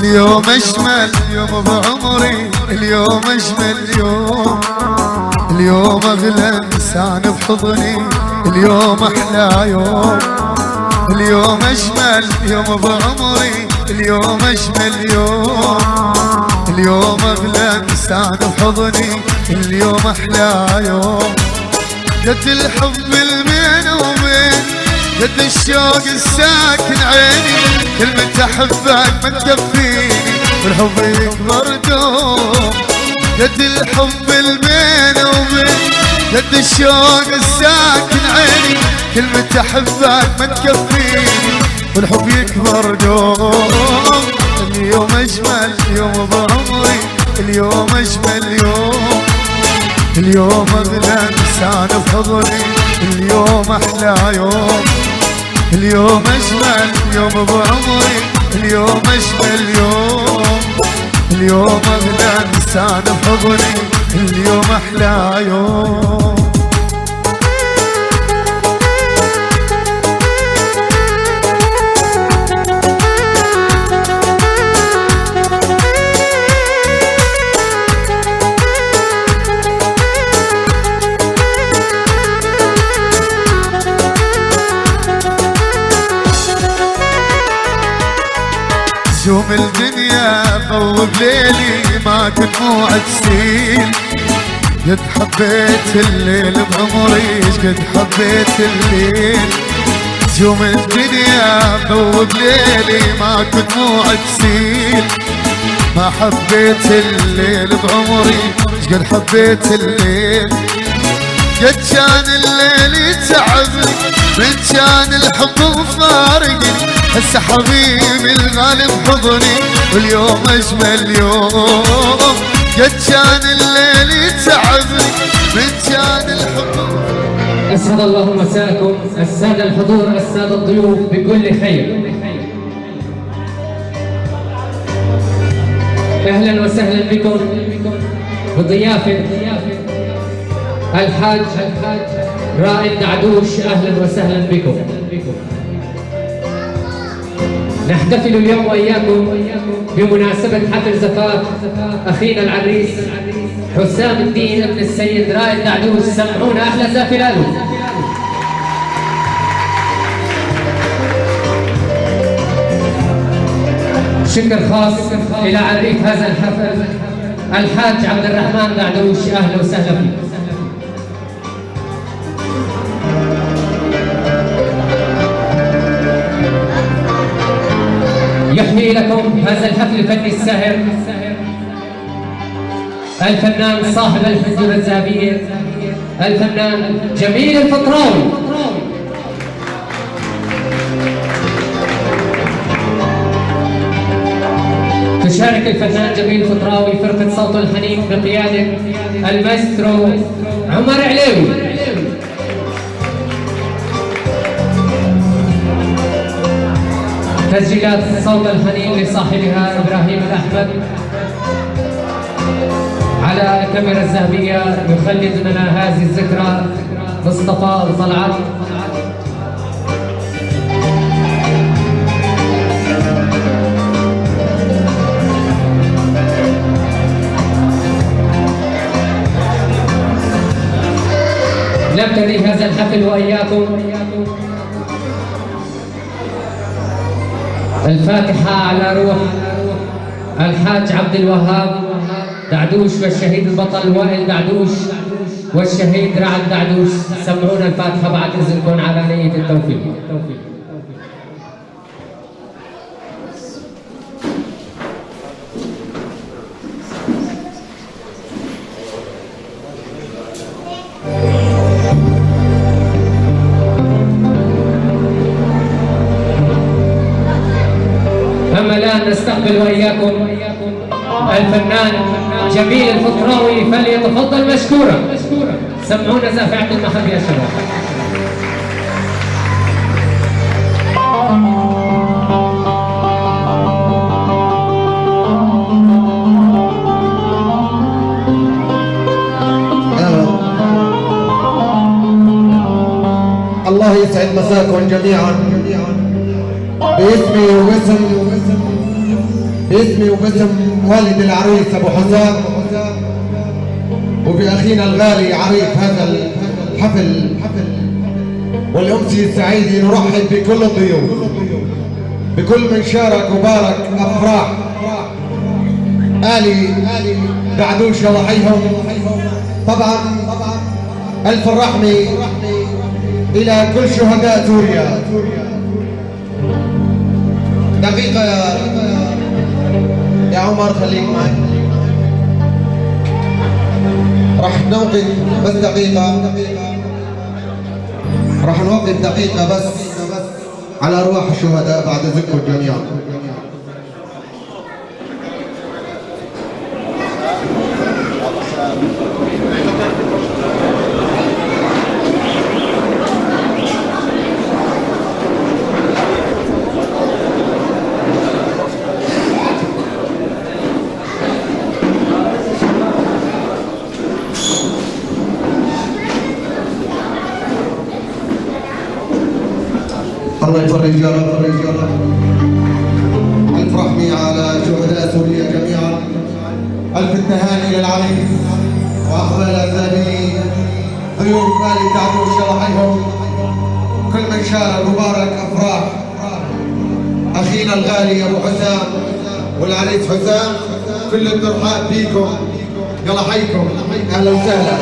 اليوم أجمل يوم بعمري، اليوم أجمل يوم، اليوم أغلى إنسان بحضني، اليوم أحلى يوم، اليوم أجمل يوم بعمري، اليوم أجمل يوم، اليوم أغلى إنسان بحضني، اليوم أحلى يوم. قد الحب البين وبين، قد الشوق الساكن عيني، كلمة أحبك ما تكفيني والحب يكبر دوم. قد الحب البين وبين، قد الشوق الساكن عيني، كلمة أحبك ما تكفيني والحب يكبر دوم. اليوم أجمل يوم بعمري، اليوم أجمل يوم، اليوم أغلى إنسان بحضني، اليوم أحلى يوم، اليوم أجمل يوم بعمري، اليوم أجمل يوم، اليوم أغلى إنسان بحضني، اليوم أحلى يوم. نجوم الدنيا ضوء بليلي ما دموع تسيل، قد حبيت الليل بعمري، قد حبيت الليل. نجوم الدنيا ضوء بليلي ما دموع تسيل، ما حبيت الليل بعمري، قد حبيت الليل. قد كان الليل يتعبني من كان الحب مفارقني، هسه حبيبي الغالي بحضني واليوم أجمل يوم. قد كان الليل يتعبني من كان الحب. أسعد الله مساكم السادة الحضور، السادة الضيوف بكل خير. أهلا وسهلا بكم بضيافة الحاج رائد دعدوش، أهلا وسهلا بكم. نحتفل اليوم وإياكم بمناسبة حفل زفاف أخينا العريس حسام الدين ابن السيد رائد دعدوش. سمعونا أحلى زافة له. شكر خاص إلى عريف هذا الحفل الحاج عبد الرحمن دعدوش، أهلا وسهلا فيك. يحيي لكم هذا الحفل الفني الساهر الفنان صاحب الحزب الذهبية الفنان جميل الفطراوي. تشارك الفنان جميل الفطراوي فرقة صوت الحنين بقيادة المايسترو عمر عليوي. تسجيلات صوت الحنين لصاحبها إبراهيم الأحمد. على الكاميرا الذهبية يخلد لنا هذه الذكرى مصطفى الطلعت. نبتدي هذا الحفل وإياكم الفاتحة على روح الحاج عبد الوهاب دعدوش والشهيد البطل وائل دعدوش والشهيد رعد دعدوش. سمعونا الفاتحة بعد إذنكم على نية التوفيق. أما الآن نستقبل وإياكم الفنان جميل الفطراوي، فليتفضل مشكورا. سمعونا زافعة المحب يا شباب. الله يسعد مساكم جميعا باسمي وباسم باسمي وباسم والد العريس ابو حسام وباخينا الغالي عريس هذا الحفل والامسيه السعيده نرحب بكل الضيوف بكل من شارك وبارك افراح آلي دعدوش ضحيهم. طبعا الف الرحمه الى كل شهداء سوريا. دقيقه يا عمر خليك معي. راح نوقف بس دقيقة، راح نوقف دقيقة بس على أرواح الشهداء بعد ذكر جميعا. الله يفرج يا رب. ألف رحمة على شهداء سوريا جميعا. ألف التهاني للعريس وأقبال الزابين ضيوف آل دعدوش رحيهم كل من شارك وبارك أفراح أخينا الغالي أبو حسام والعريس حسام. كل الترحاب بيكم. يلا حيكم. أهلا وسهلا.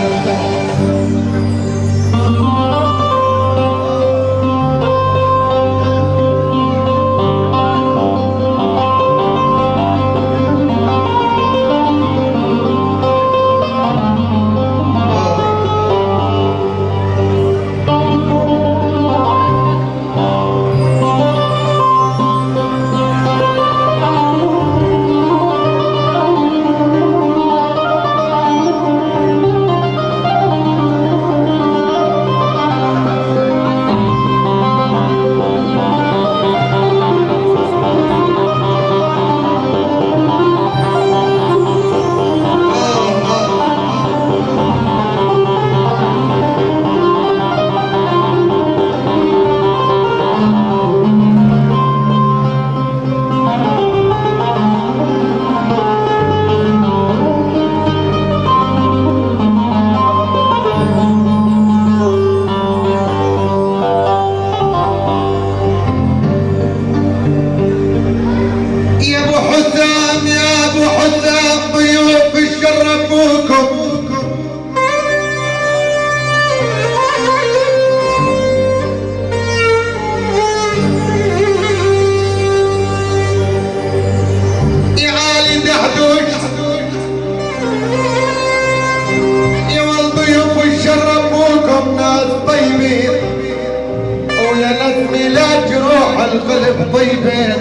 القلب طيبين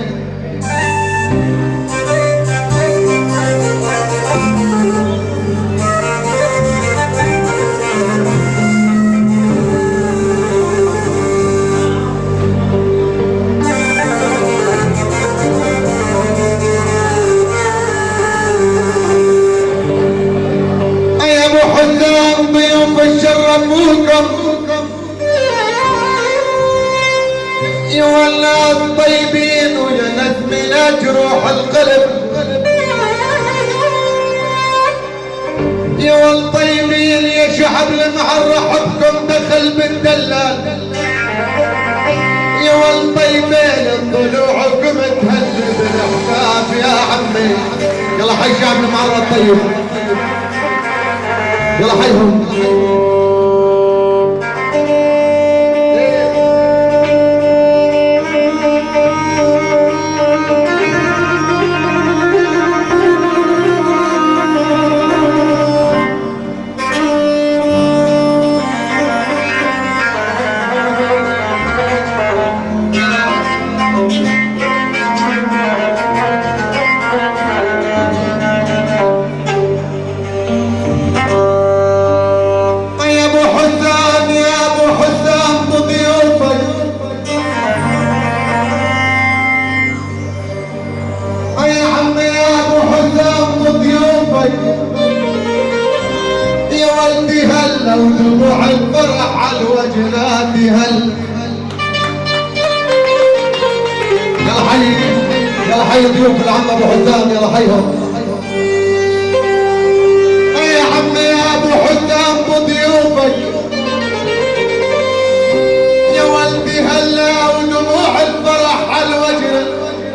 يا ابو حسام ضيوف شرفوكم يا والناس طيبين ويا نسمي لا جروح القلب يا والطيبين يا شعب لمعرحبكم دخل بالدلال يا والطيبين ضلوعكم تهز بالاحساس يا عمي. يلا حي شعب المعرة الطيب يلا حيهم. يا ولدي هلا ودموع الفرح على الوجنات هل. يلا حي يلا حي ضيوف العم ابو حسام يلا حيهم. يا عمي يا ابو حسام بضيوفك يا ولدي هلا ودموع الفرح على الوجه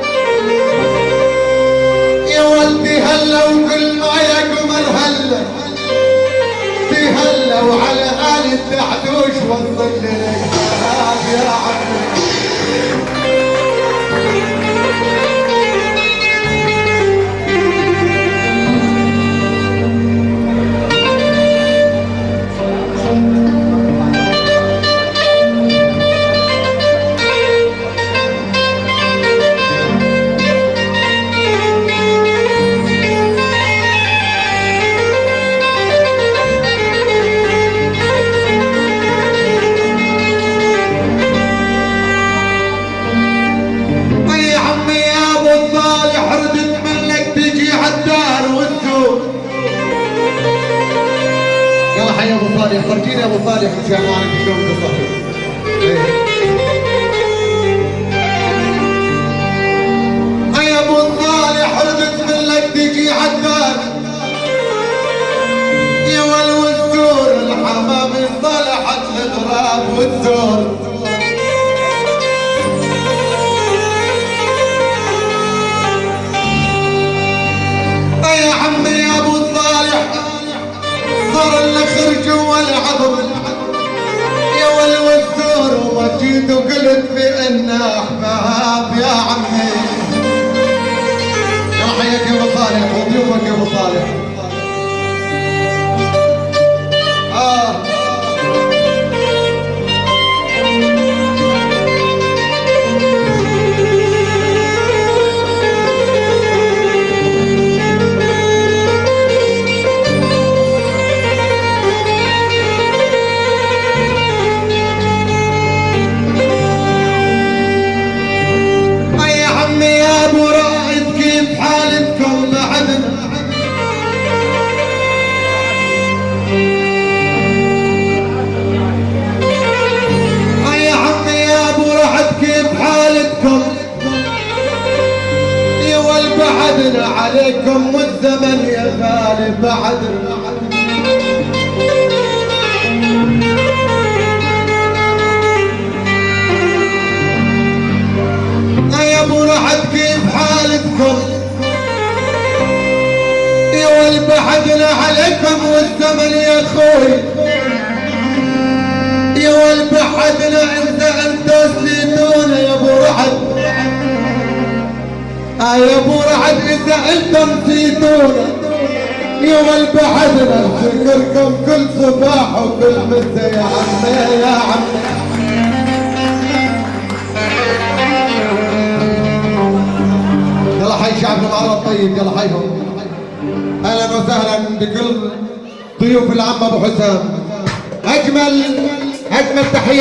يا ولدي هلا وكل ما يقمر هلا في هلا وعلى آل الدعدوش وصل لك يا عمي. فرجيني ابو صالح مشان اعرف شلون تصحي. يا ابو صالح ردت منك تجي عالدار يا والوزور الحمام صلحت الغراب والزور. يا عمي يا ابو صالح صار النخر جوا العظم يا والوزور وما جيت وقلت بأننا احباب يا عمي. يا حياك يا ابو صالح وضيوفك يا ابو صالح. عليكم والزمن يا غالي بعد يا ابو رحد كيف حالتكم يا والبحدنا عليكم والزمن يا اخوي يا والبحدنا انتوا سليتونا يا ابو رحد يا ابو رعد اذا انتم نسيتونا يا والبحدنا نذكركم كل صباح وكل مساء يا عمي يا عمي. يلا حي شعبنا معرض طيب يلا حيهم. اهلا وسهلا بكل ضيوف العم ابو حسام. اجمل تحيه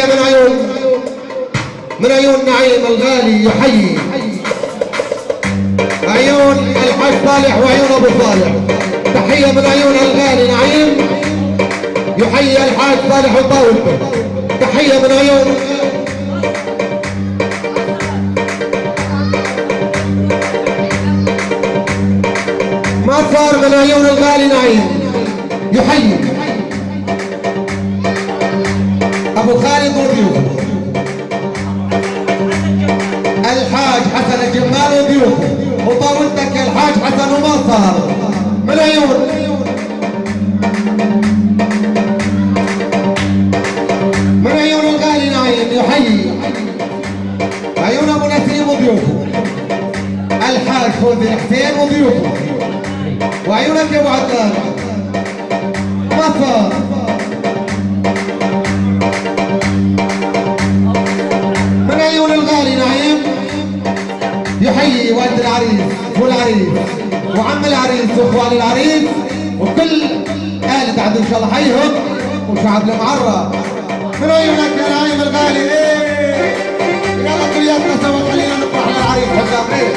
من عيون نعيم الغالي يحيي عيون الحاج صالح وعيون ابو صالح. تحيه من عيون الغالي نعيم يحيي الحاج صالح وطاولته. تحيه من عيون ما صار من عيون الغالي نعيم يحيي ابو خالد وضيوفه الحاج حسن الجمال وضيوفه وطاولتك يا الحاج حسن وما صار من عيون الغالي نعيم يحيي عيون ابو نسيم وضيوفه الحاج فوزي الحسين وضيوفه وعيونك يا ابو عدنان ما صار من عيون الغالي نعيم يحيي والد العريس والعريس وعم العريس واخوان العريس وكل آل دعدو ان شاء الله حيهم وشعب المعرة. من عيونك يا نعيم الغالي يلا كلياتنا سوا خلينا نفرح للعريس حسام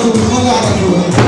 صوت الخلع على طول.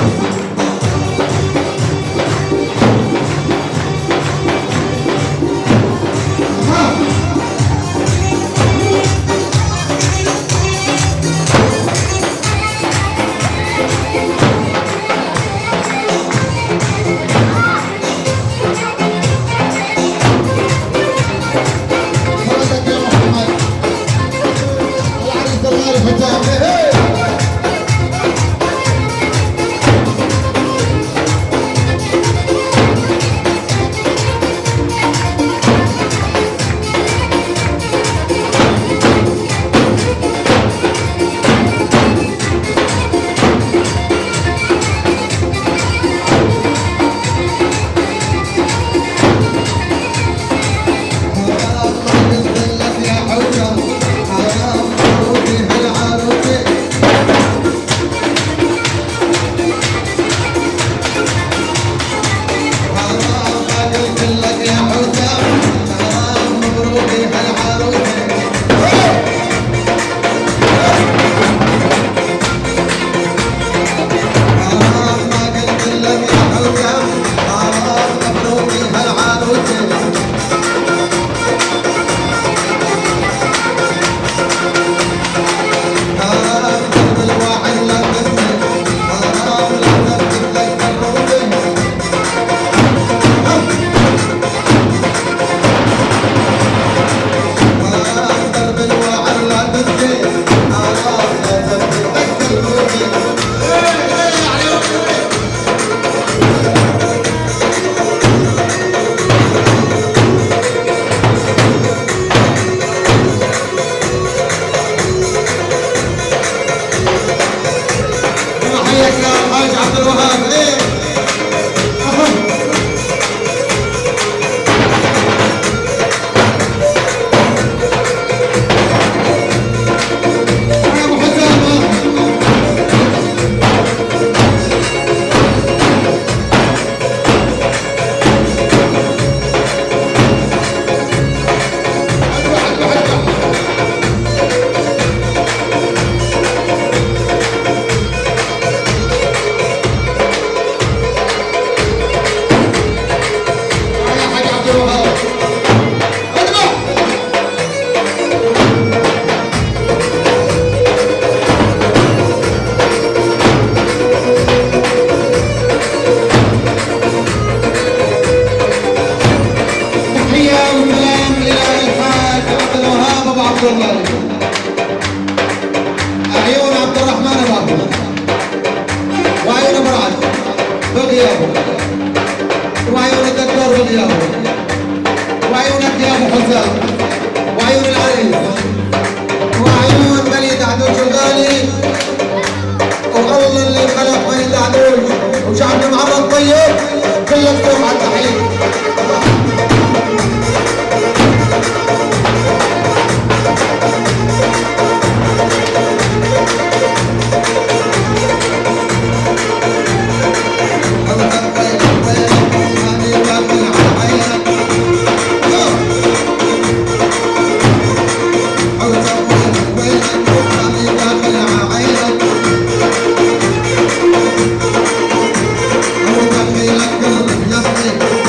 عيون عبد الرحمن ابو وعيون مرعد بغيابه وعيون الدكتور بغيابه وعيونك يا ابو حسام وعيون العريس وعيون بني دعدوش الغالي والله اللي خلق بني دعدوش وشعبنا معرض طيب كلك فوق على التحيه. Nothing.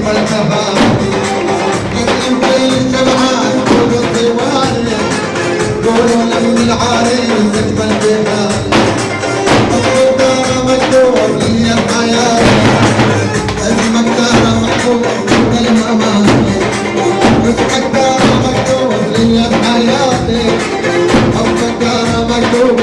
والبهار قدم كل الشبعان قولوا الديوان قولوا لم العريس اجمل بهار الدار مكتوب لي الحياة اسمك دار محبوب من الأمان اسمك دار مكتوب لي الحياة اسمك دار مكتوب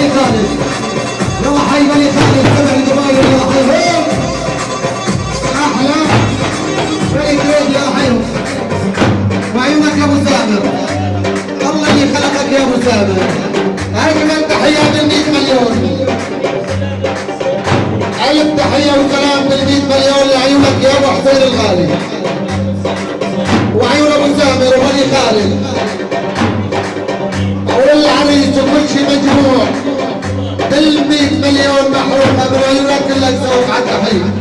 خالد يلا حي بني خالد سبع القبايل يلا حيهم احلى بني كريد يلا حيهم وعيونك يا ابو سامر الله اللي خلقك يا ابو سامر اجمل تحيات ال100 مليون الف تحيه وسلام بال100 مليون لعيونك يا ابو حسين الغالي وعيون ابو سامر وبني خالد والعريس وكل شيء مجموع بال100 مليون محروقه من عيونك كلها تسوق على التحيه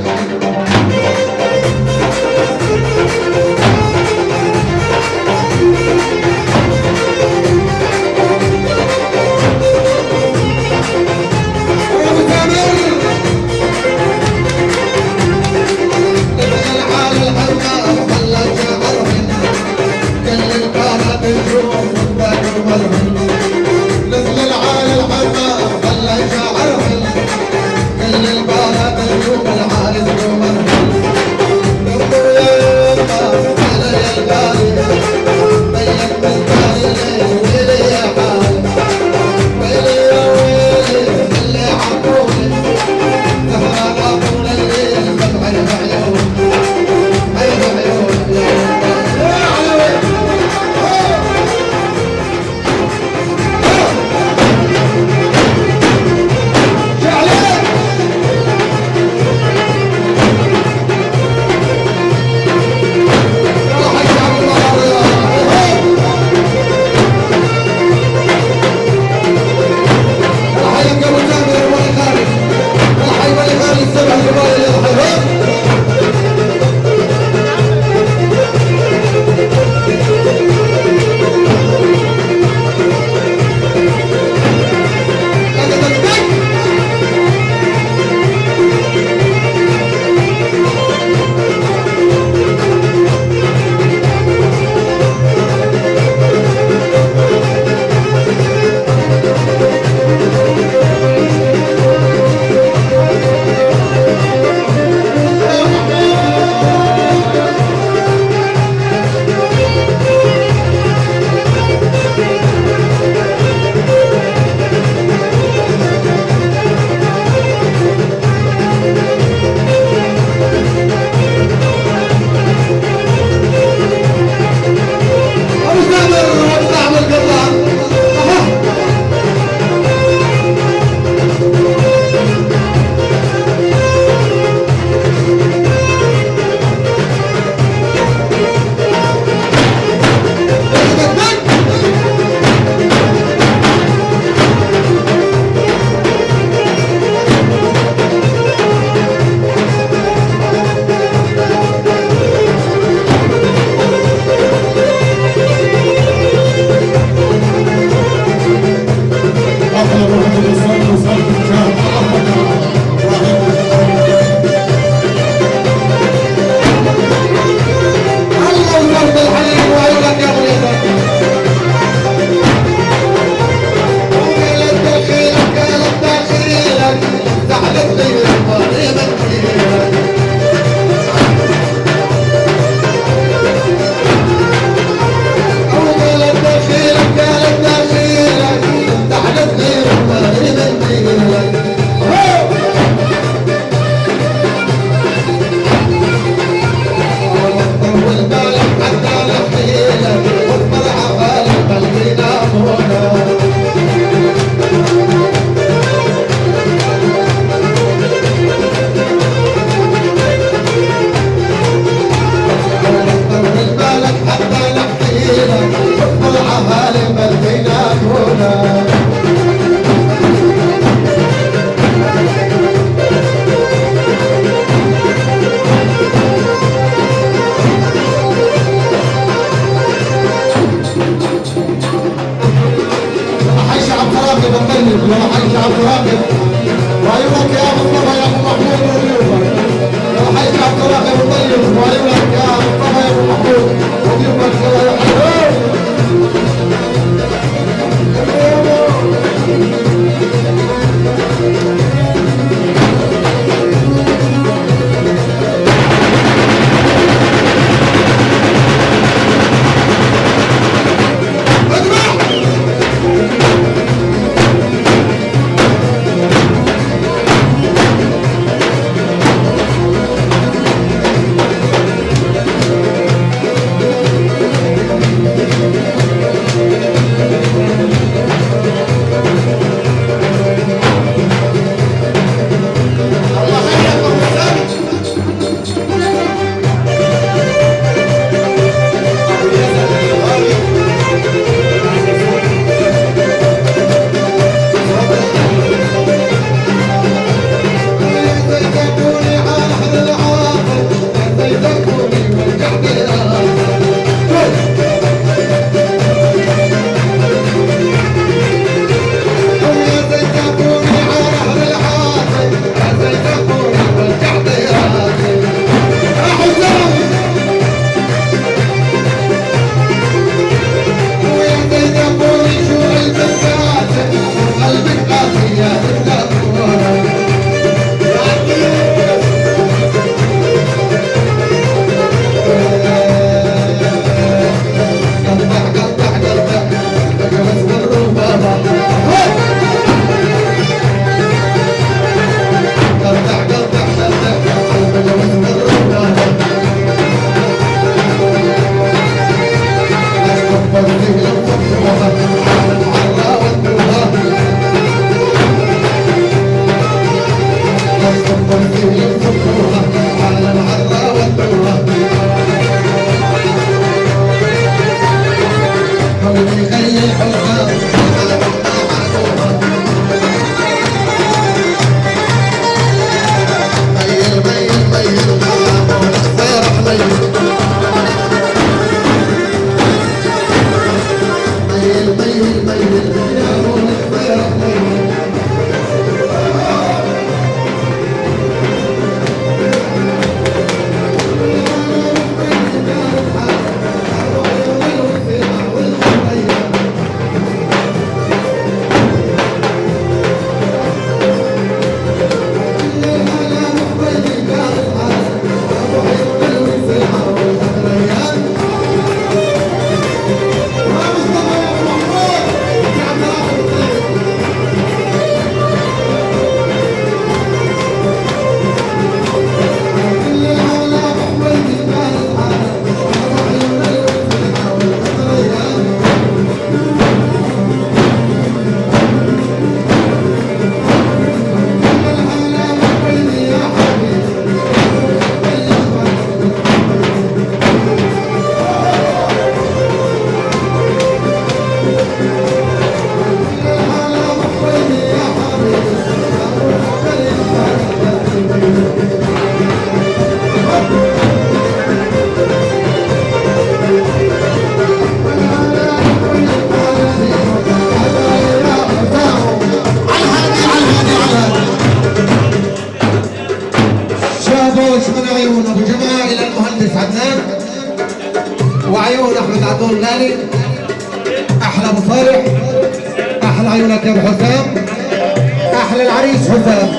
وعيون احمد عدول غالي، احلى ابو صالح، احلى عيونك يا ابو حسام، احلى العريس حسام،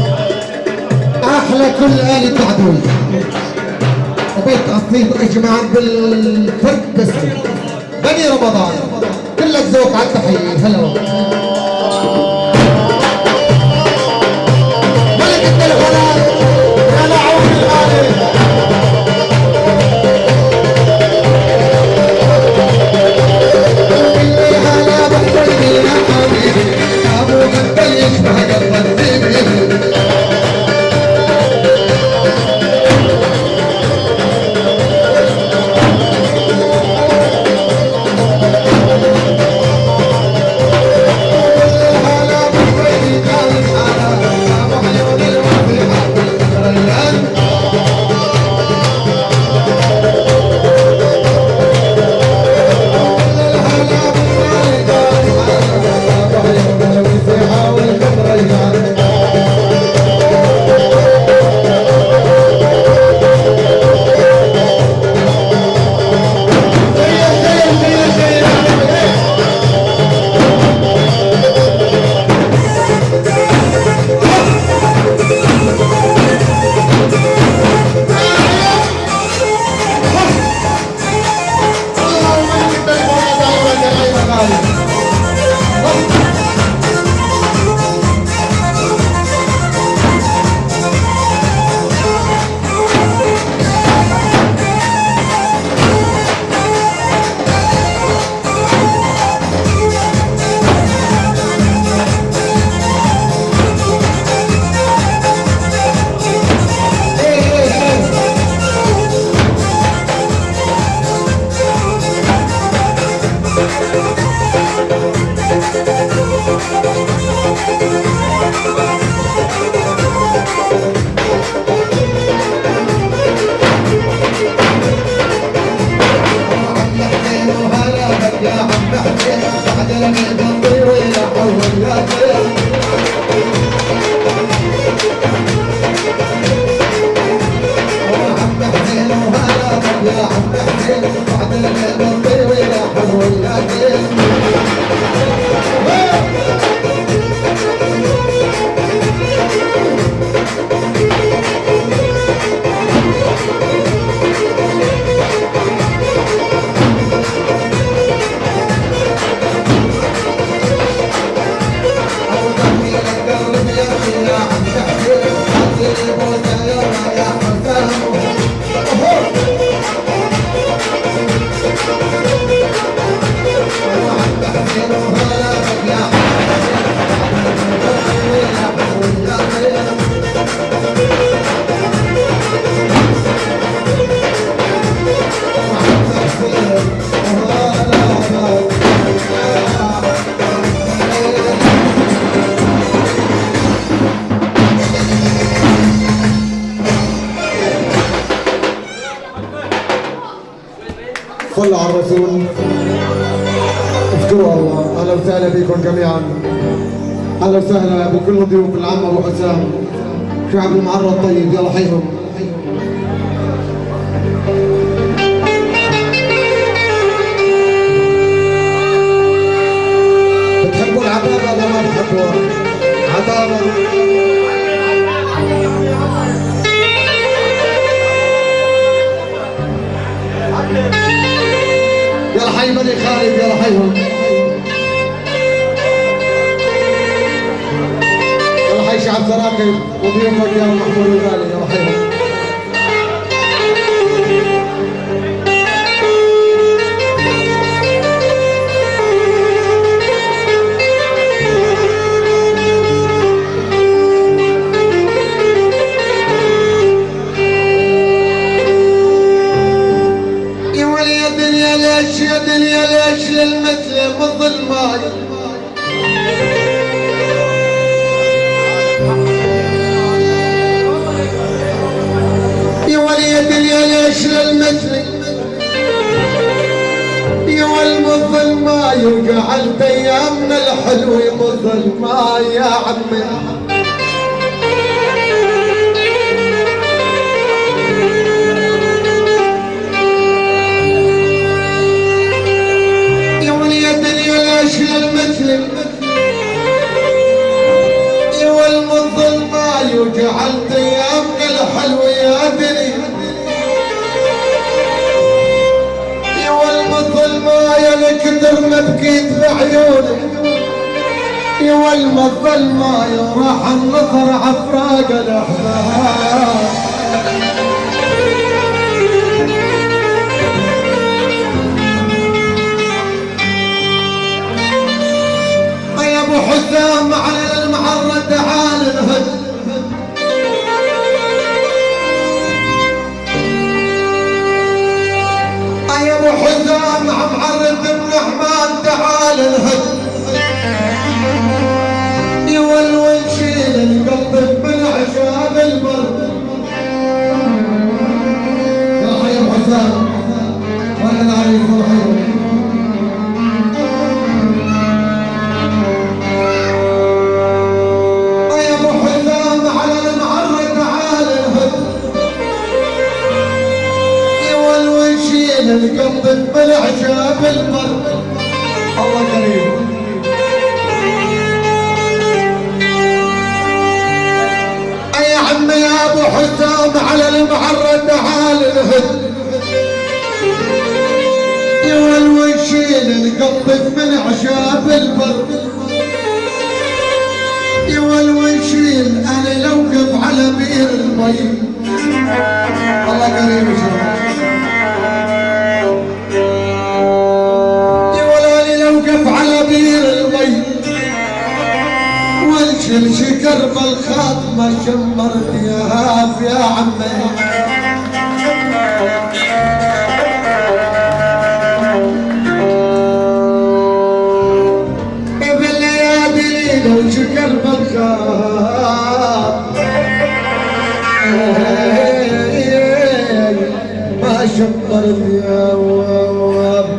احلى كل آلة عدول وبيت قصيد اجمعا بالفرد بس بني رمضان كلك ذوق على التحية. هلا ملك التلفونات يا لعون الغالي. Bye. صلوا على الرسول. اذكروا الله. اهلا وسهلا بكم جميعا. اهلا وسهلا بكل ضيوف العم ابو حسام. شعب المعرة الطيب، يلا حيهم. بتحبوا العبابة ولا ما بتحبوها؟ عبابة. يلا حي بني خالد، يلا حيهم. يلا حي شعب سراقب وضيوفك يا محمود الغالي، يلا حيهم. يا دنيا ليش للمثل بالظلماي يا ولي يا دنيا ليش للمثل يا والمظلماي وجعلت ايامنا الحلو مظلماي يا عمي يا والمظلماي وجعلت ايامنا الحلوه يا دنيا يا والمظلماي لك درنا بكيت بعيونك يا والمظلماي راح النظر عفراق الاحباب حسام على المعرة تعال الهد يا ابو حسام معرة بن رحمن تعال الهد يا والونشيل القلب بالعشاب البر يا حي ابو حسام وانا عليك الخير القلب بالعشاب البر الله كريم يا عمي يا ابو حسام على المعرة تعال الهد يا والوشيل القلب من عشاب البر يا والوشيل انا لو وقف على بير المي الله كريم شباب شكر بالخاط ما شمرت يا هاف يا عمي بالليالي لو شكر بالخاط ما شمرت يا واب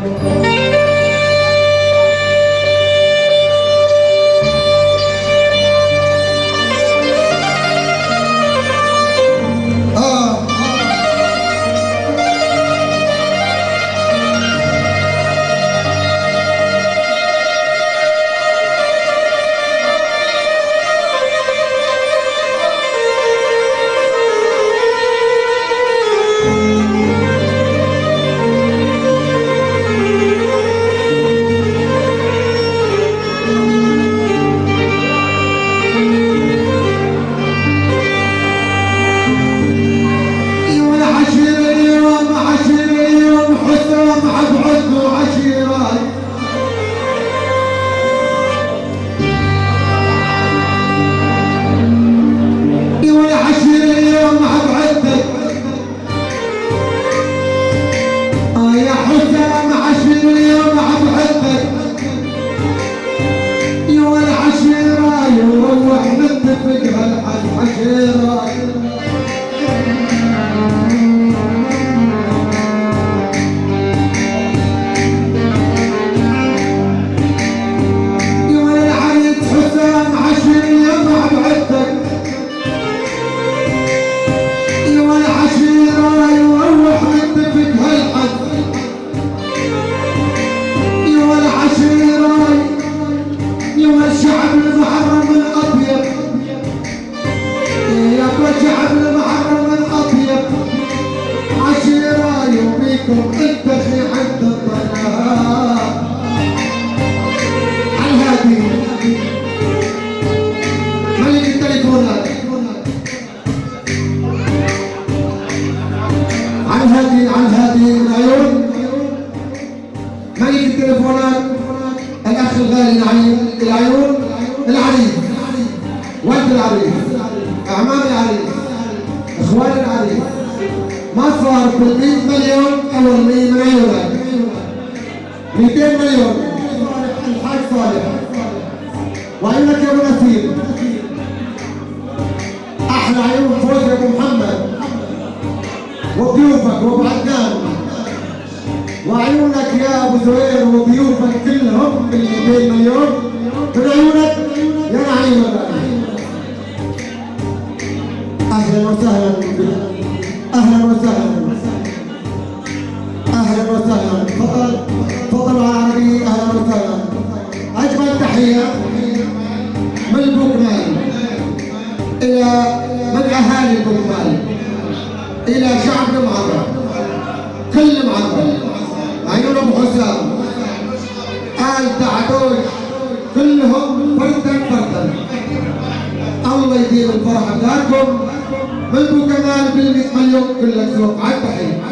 واحنا التليفونات على الهادي من عيون ملك التليفونات الاخ الغالي نعيم العيون العريس والد العريس اعمام العريس اخوان العريس ما صار بال100 مليون اول من عيونك 200 مليون الحاج صالح وعيونك يا ابو نسير احلى عيون فوز يا ابو محمد وضيوفك وابو عدنان وعيونك يا ابو زهير وضيوفك كلهم بال200 مليون من عيونك يا نعيم اهلا وسهلا اهلا وسهلا اهلا وسهلا تفضلوا على العربيه اهلا وسهلا اجمل تحيه من البوكمال الى من اهالي البوكمال الى شعب المعبر كل معبر عيون ابو حسام آل دعدوش كلهم فردا فردا الله يديم الفرحه بلادكم من بوكمال بال100 مليون كلك ذوق على التحيه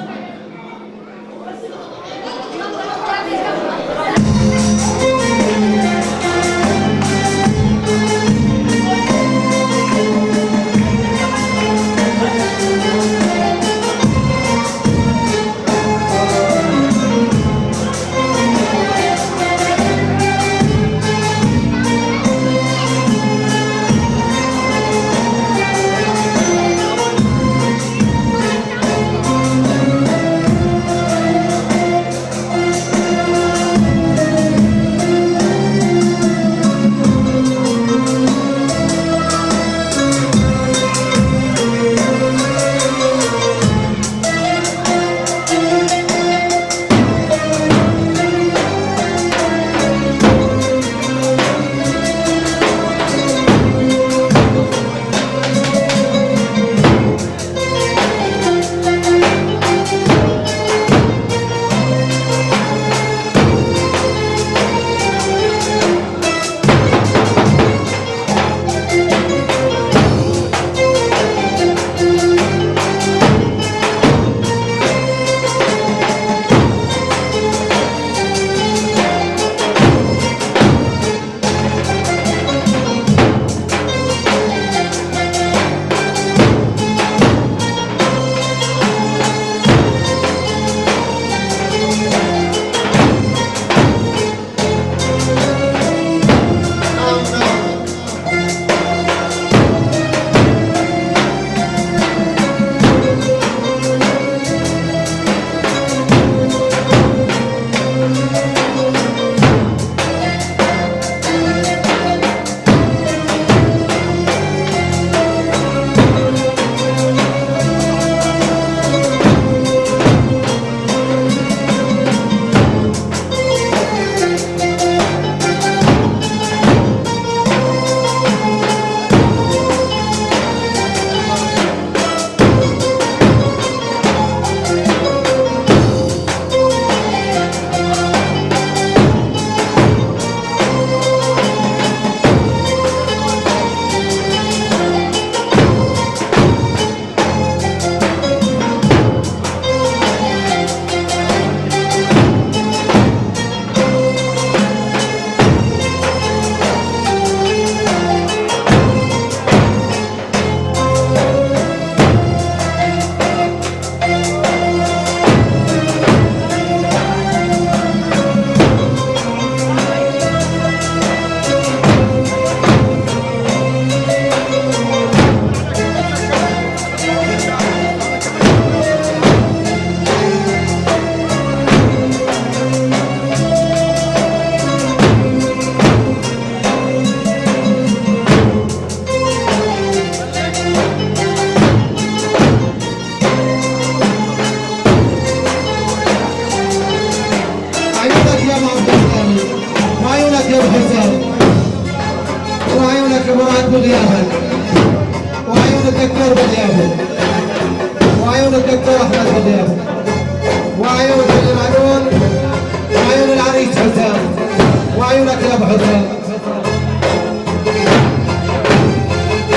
كبرات بغيابك وعيون الدكتور بغيابك وعيون الدكتور احمد بغيابك وعيون المعلول وعيون العريس حسام وعيونك يا ابو حسام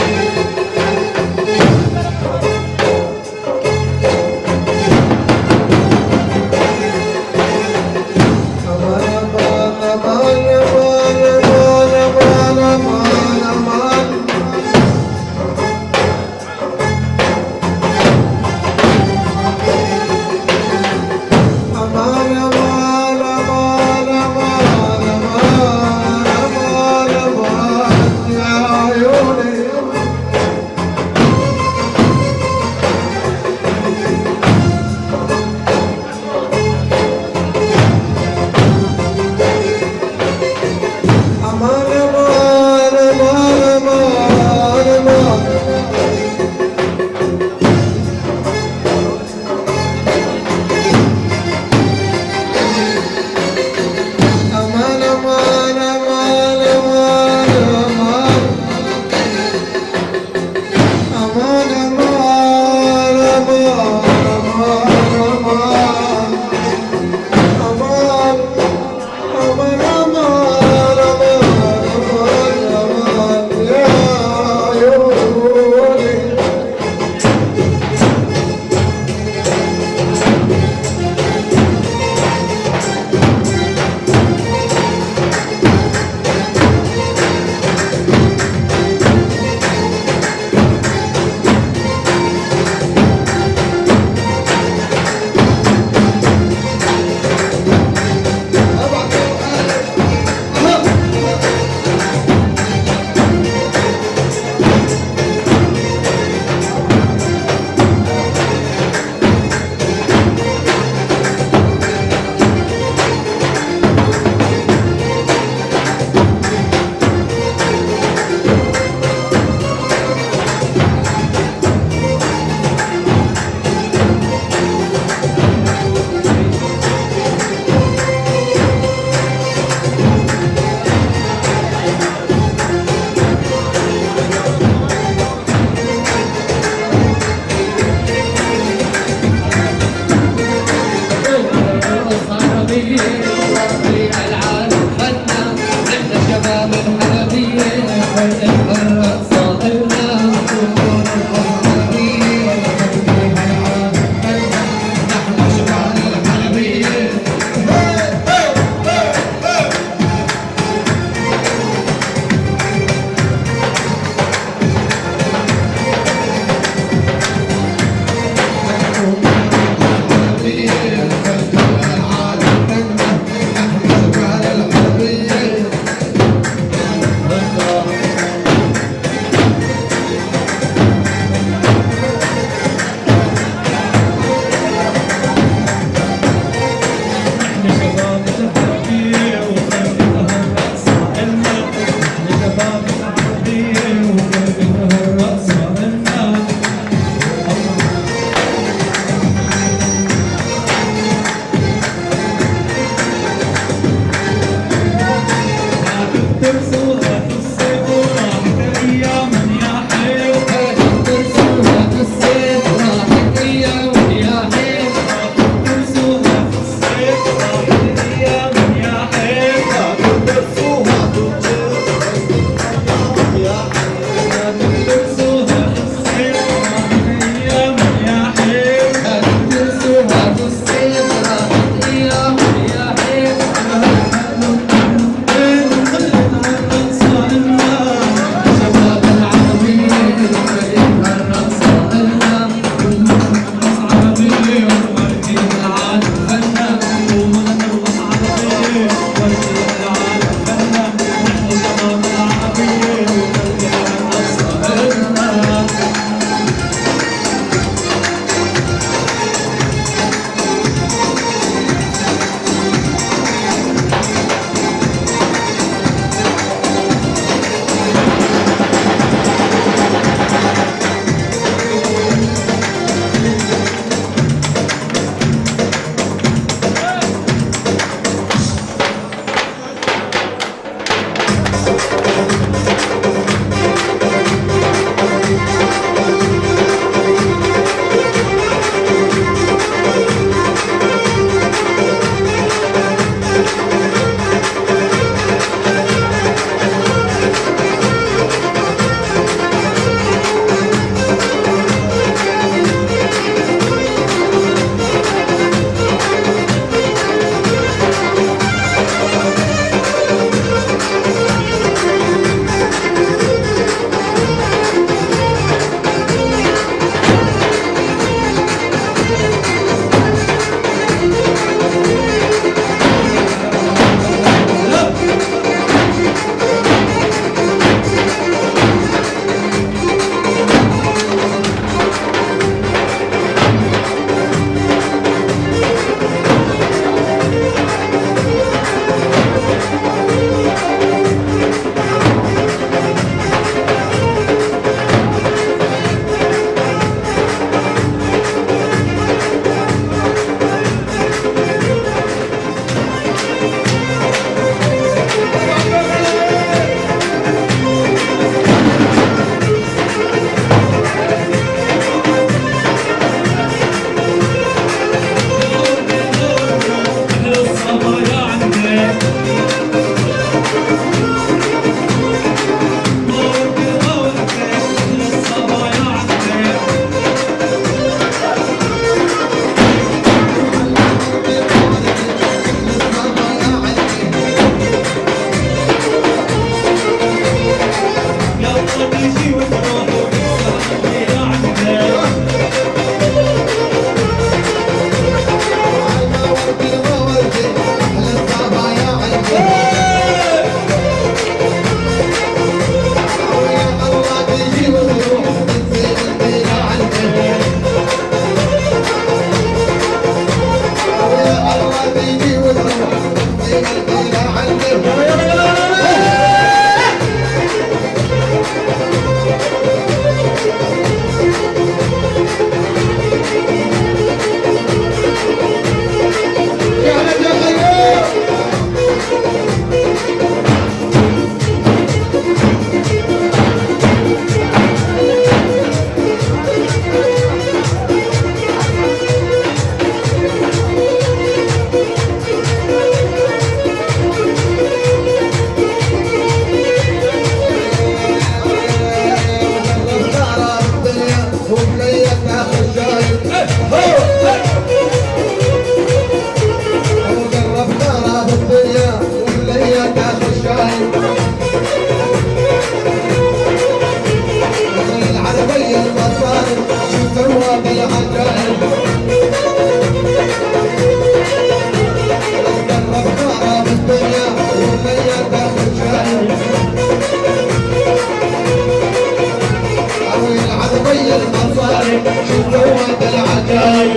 العربية المصاري شو سوت العجايب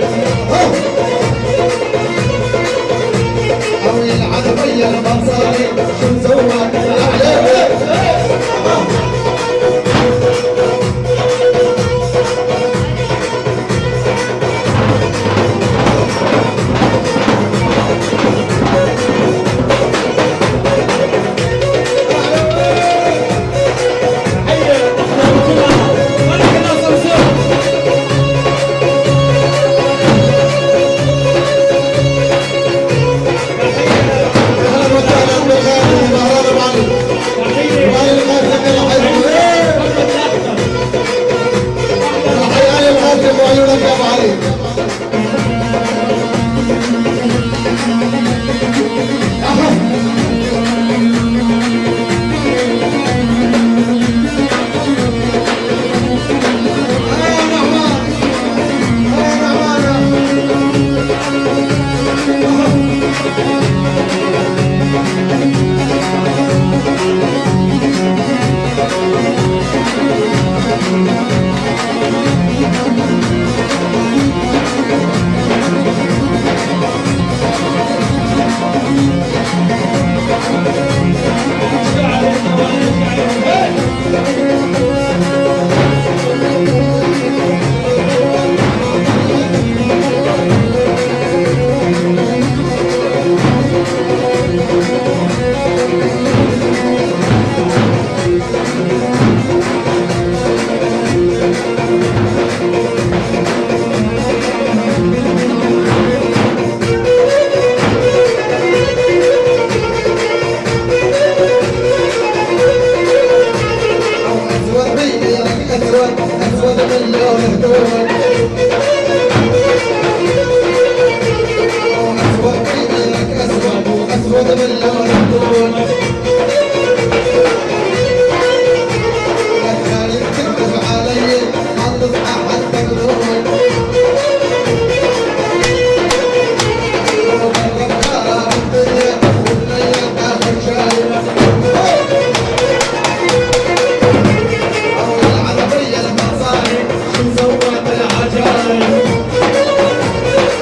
أوي العربية المصاري شو سوت العجايب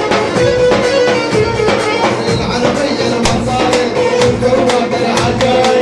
العربية المصاري شو سوت العجايب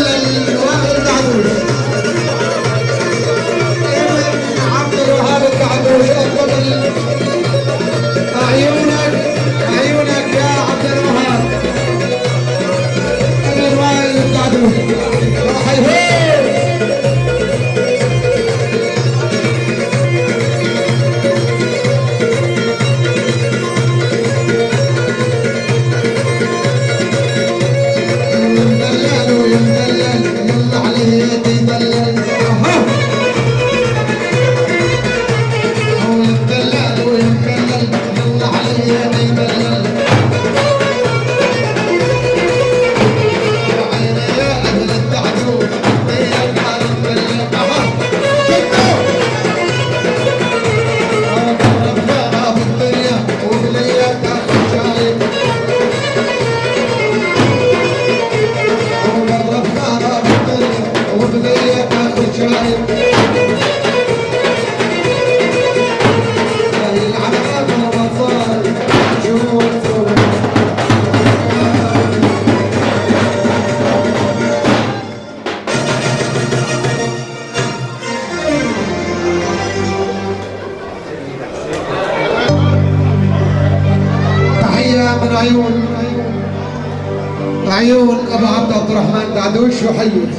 الوائل دعدوش عبد الوهاب الدعدوش افضل عيونك يا عبد الوهاب الوائل الدعدوش عيون ابو عبد الرحمن دعدوش وحيد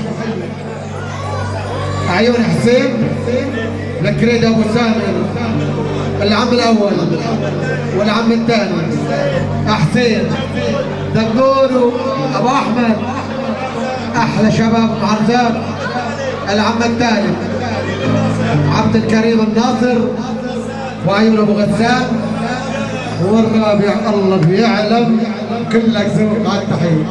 عيون حسين لكريد ابو سامر العم الاول والعم الثاني حسين دقور ابو احمد احلى شباب معرزات العم الثالث عبد الكريم الناصر وعيون ابو غسان والرابع الله بيعلم كلك ذوق على التحيه.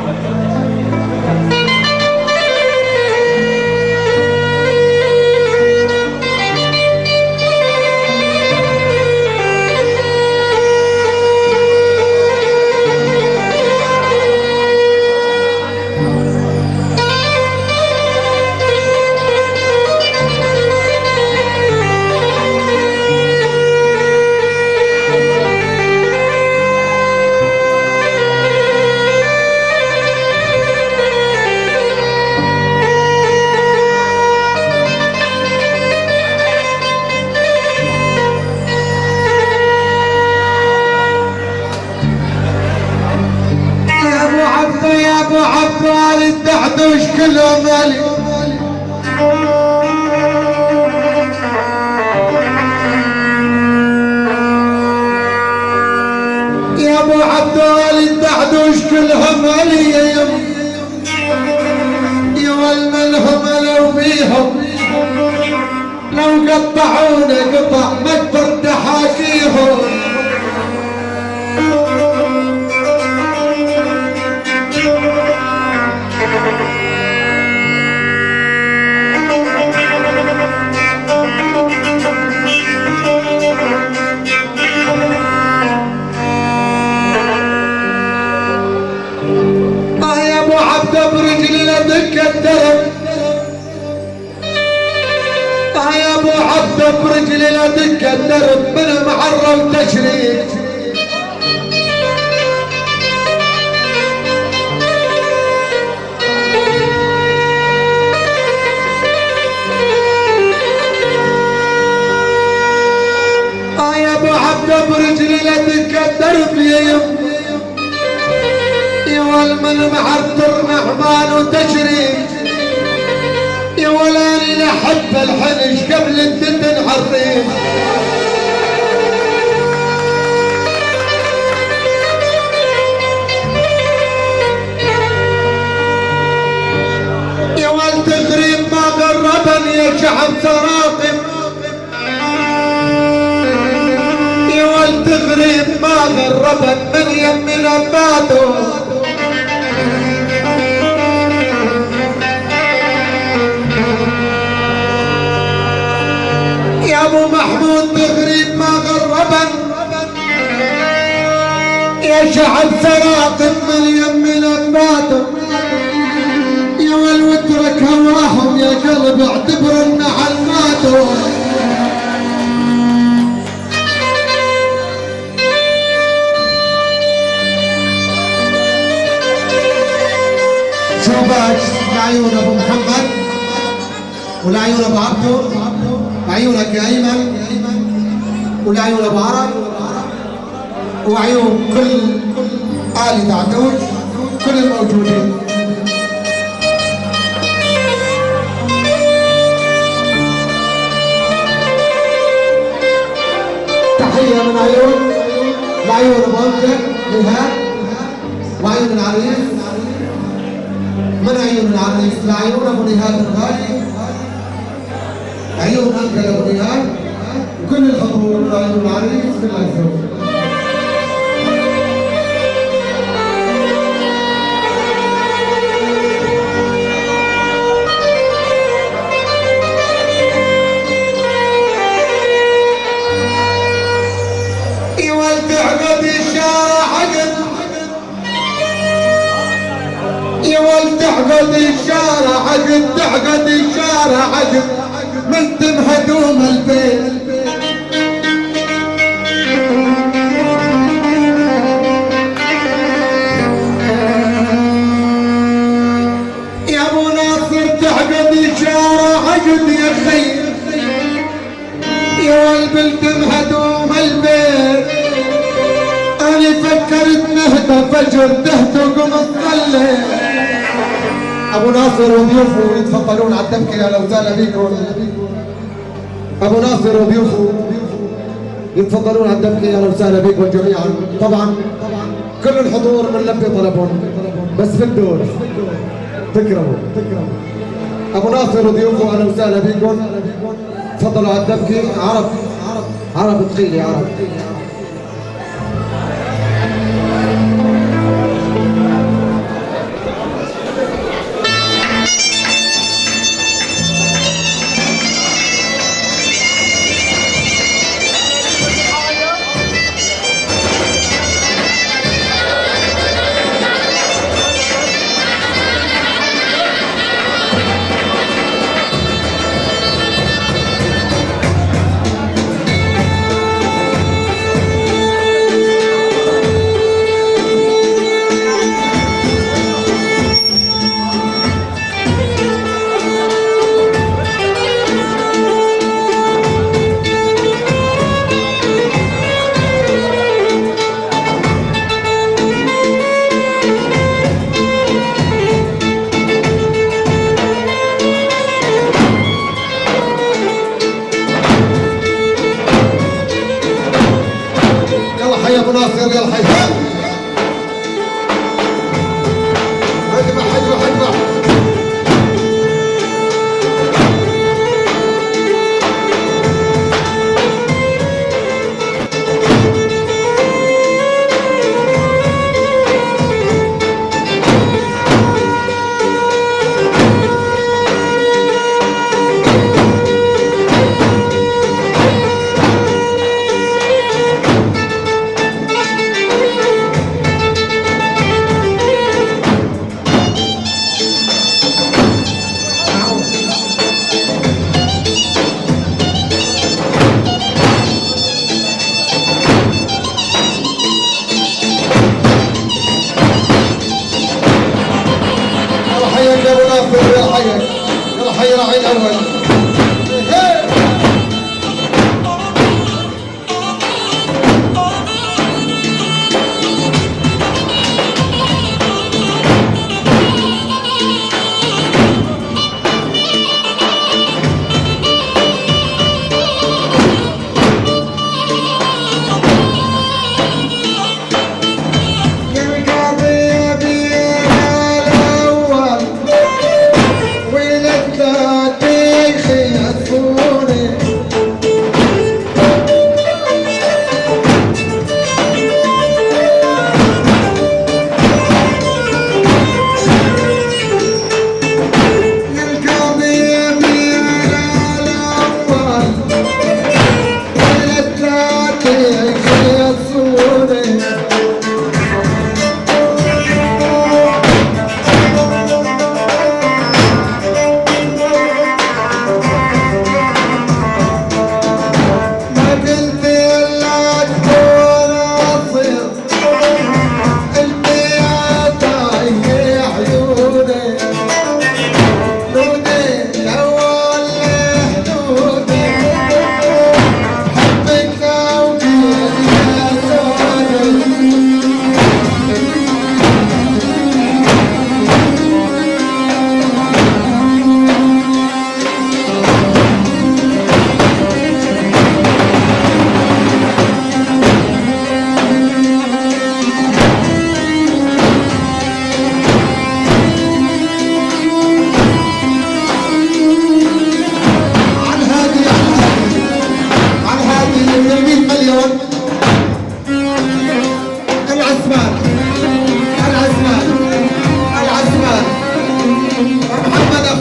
عبال الدعدوش كله مالي يا ابو عبال الدعدوش كلها مالي يا والملهم لو بيهم لو قطعونا قطع مكبر تحاكيهم يا ابو عبد برجلي لا دك الدرب من المعرة وتشريك يا ابو عبد برجلي لا دك الدرب يا يم يا والمن معطر نعمان وتشريك يا ولاني لحب الحنش قبل الدن حريم يا ولد تغريب ما قربني يا شعب سراقم يا ولد تغريب ما قربن من يم لباته يا ابو محمود تغريب ما غربن يا شعب سراقم من يم لباته يا والوترك هواهم يا قلب اعتبر النحل ماتوا شوفك ولعيون ابو محمد ولعيون ابو عبده وعيونك يا ايمن ولعيون ابو عرب وعيون كل آل دعدوش كل الموجودين. تحية من لعيون ابو امجد نهاد وعيون العريس من عيون العريس لعيون ابو نهاد الغالي عيون امجد ابو نهاد وكل الحضور لعيون العريس في العزوز. تعقد الشارع عقد تعقد الشارع عقد من تمهدوم البيت يا ابو ناصر تعقد الشارع عقد يا خي يا والبل تمهدوم البيت انا فكرت نهدى فجر تهتقم تصلي. ابو ناصر وضيوفه يتفضلون على الدبكه يا لو زال بيكم. ابو ناصر وضيوفه يتفضلون على الدبكه يا لو زال بيكم جميعا. طبعا كل الحضور بنلبي طلبهم بس في الدور تكرموا. ابو ناصر وضيوفه اهلا وسهلا بيكم. تفضلوا على الدبكه. عرب تخيلي عرب.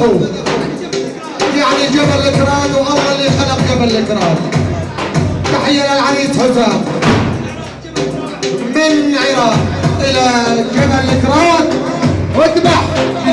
فتحوا يعني جبل الكراد والله اللي خلق جبل الكراد. تحية للعريس حسام من عراق الى جبل الكراد واذبح.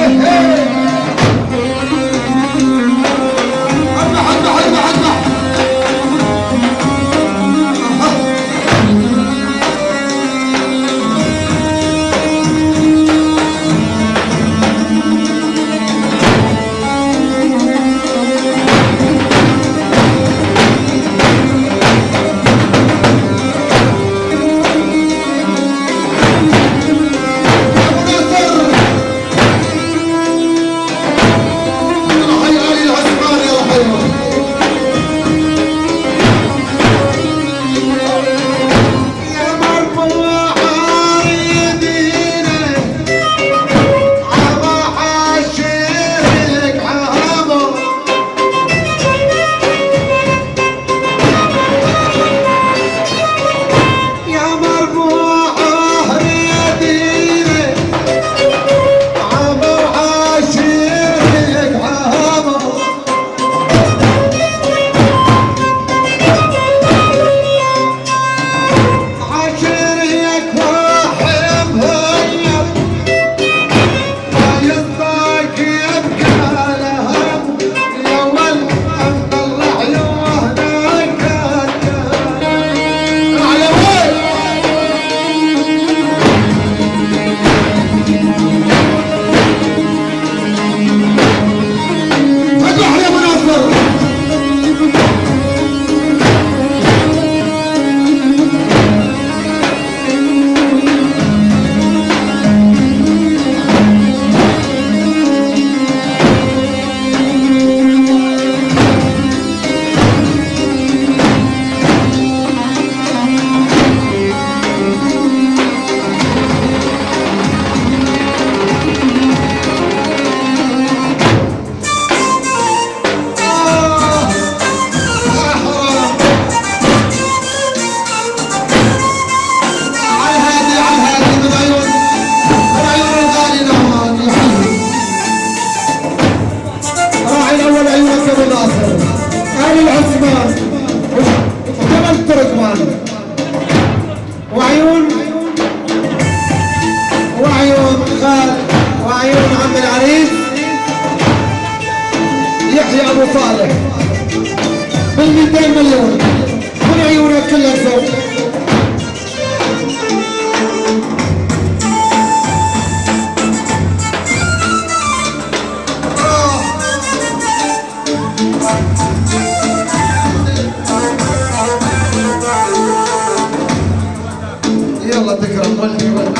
يلا تكرم والدي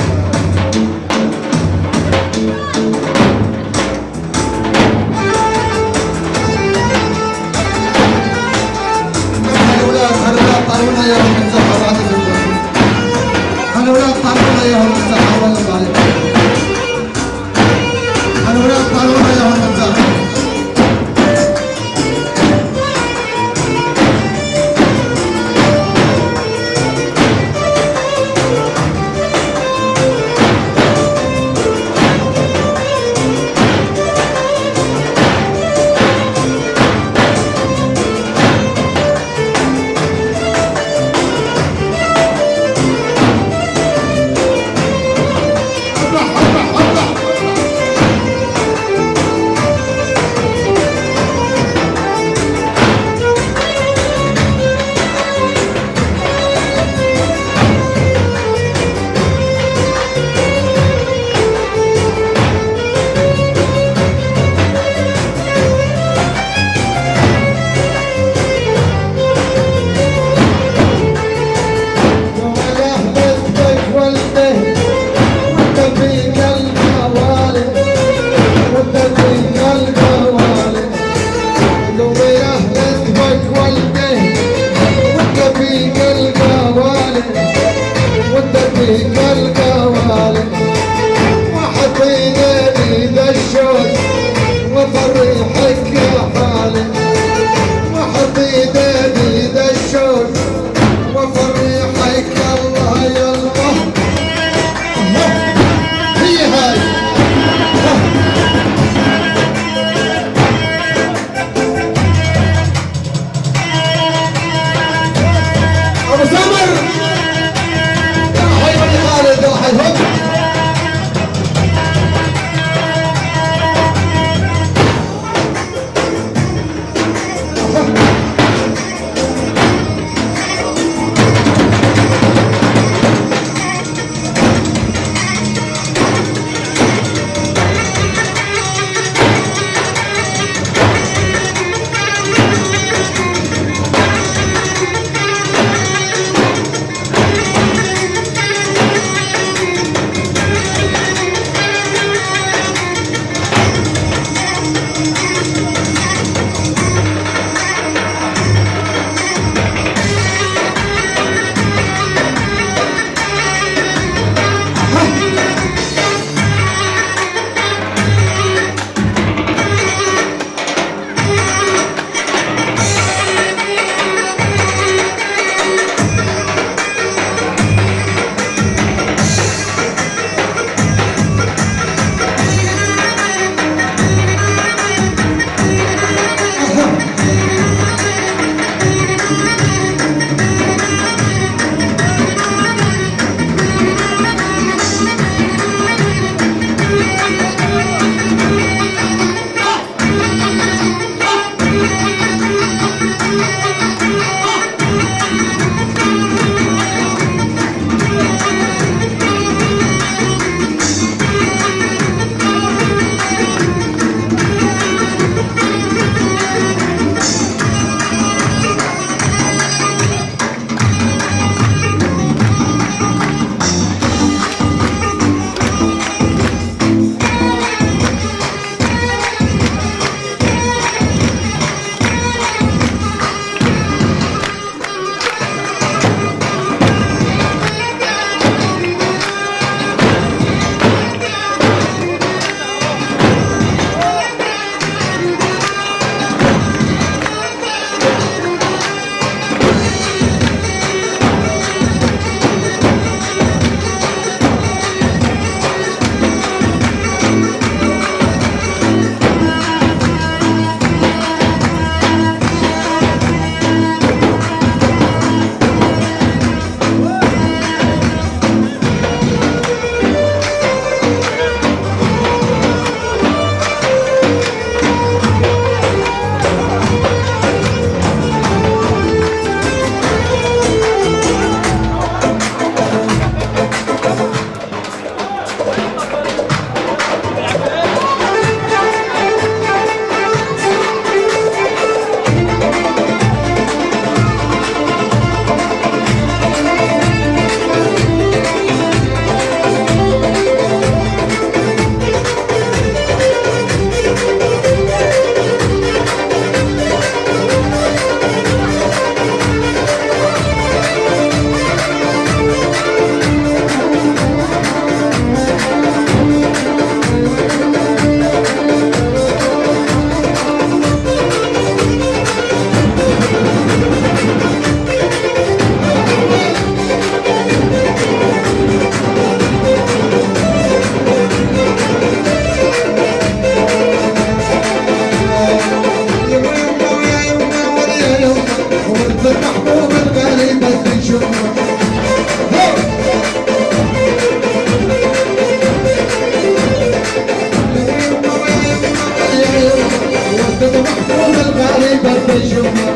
ولد محمود الغريبة بالجمعة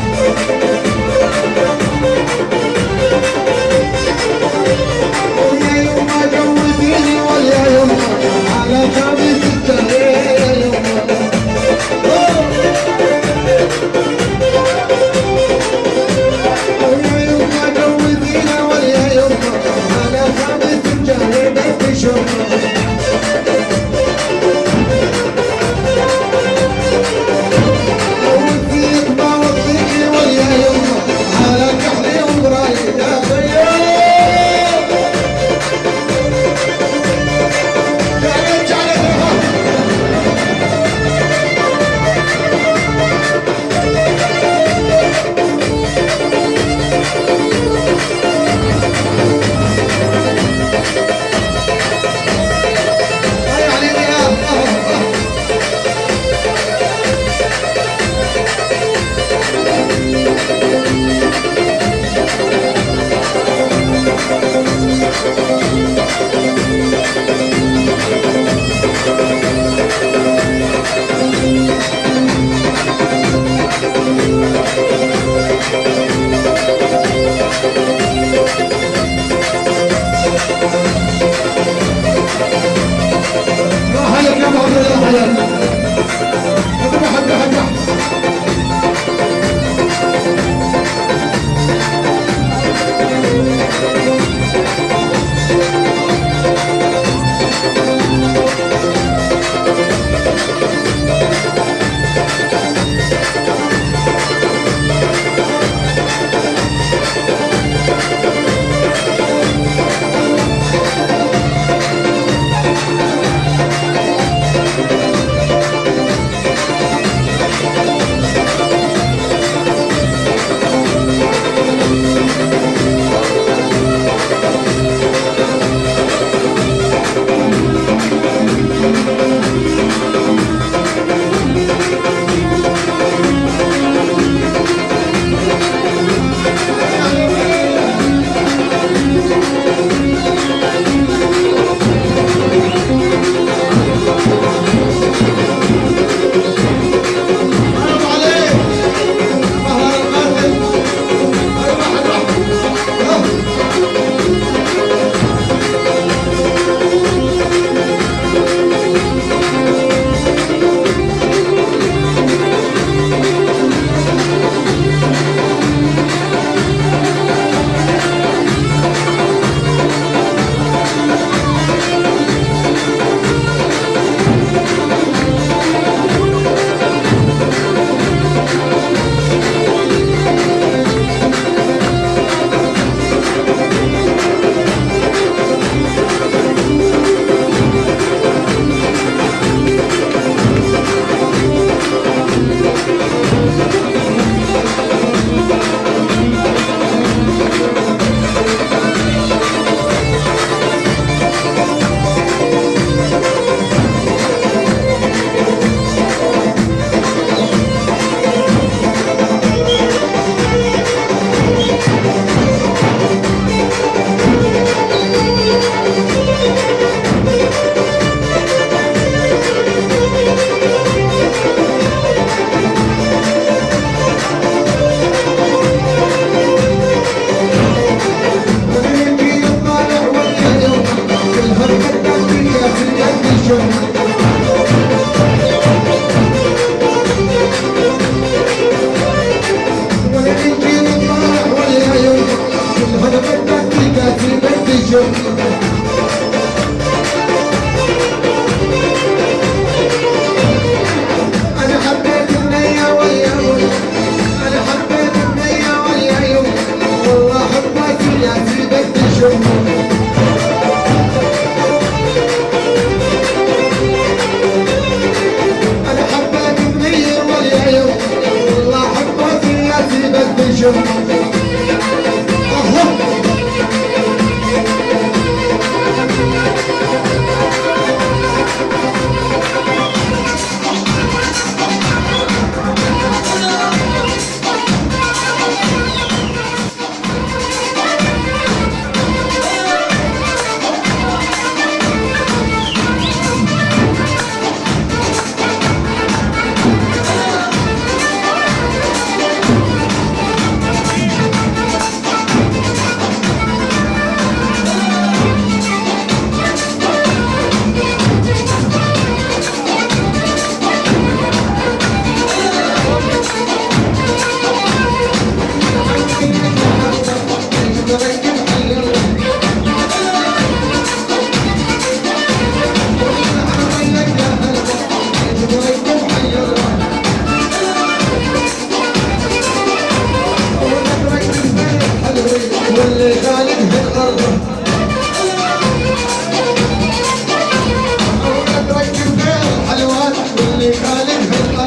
ويا يما جوديني ويا يما على خميس التغيير يا يما ويا يما جودينا ويا يما على خميس التغيير بالجمعة وفيك ما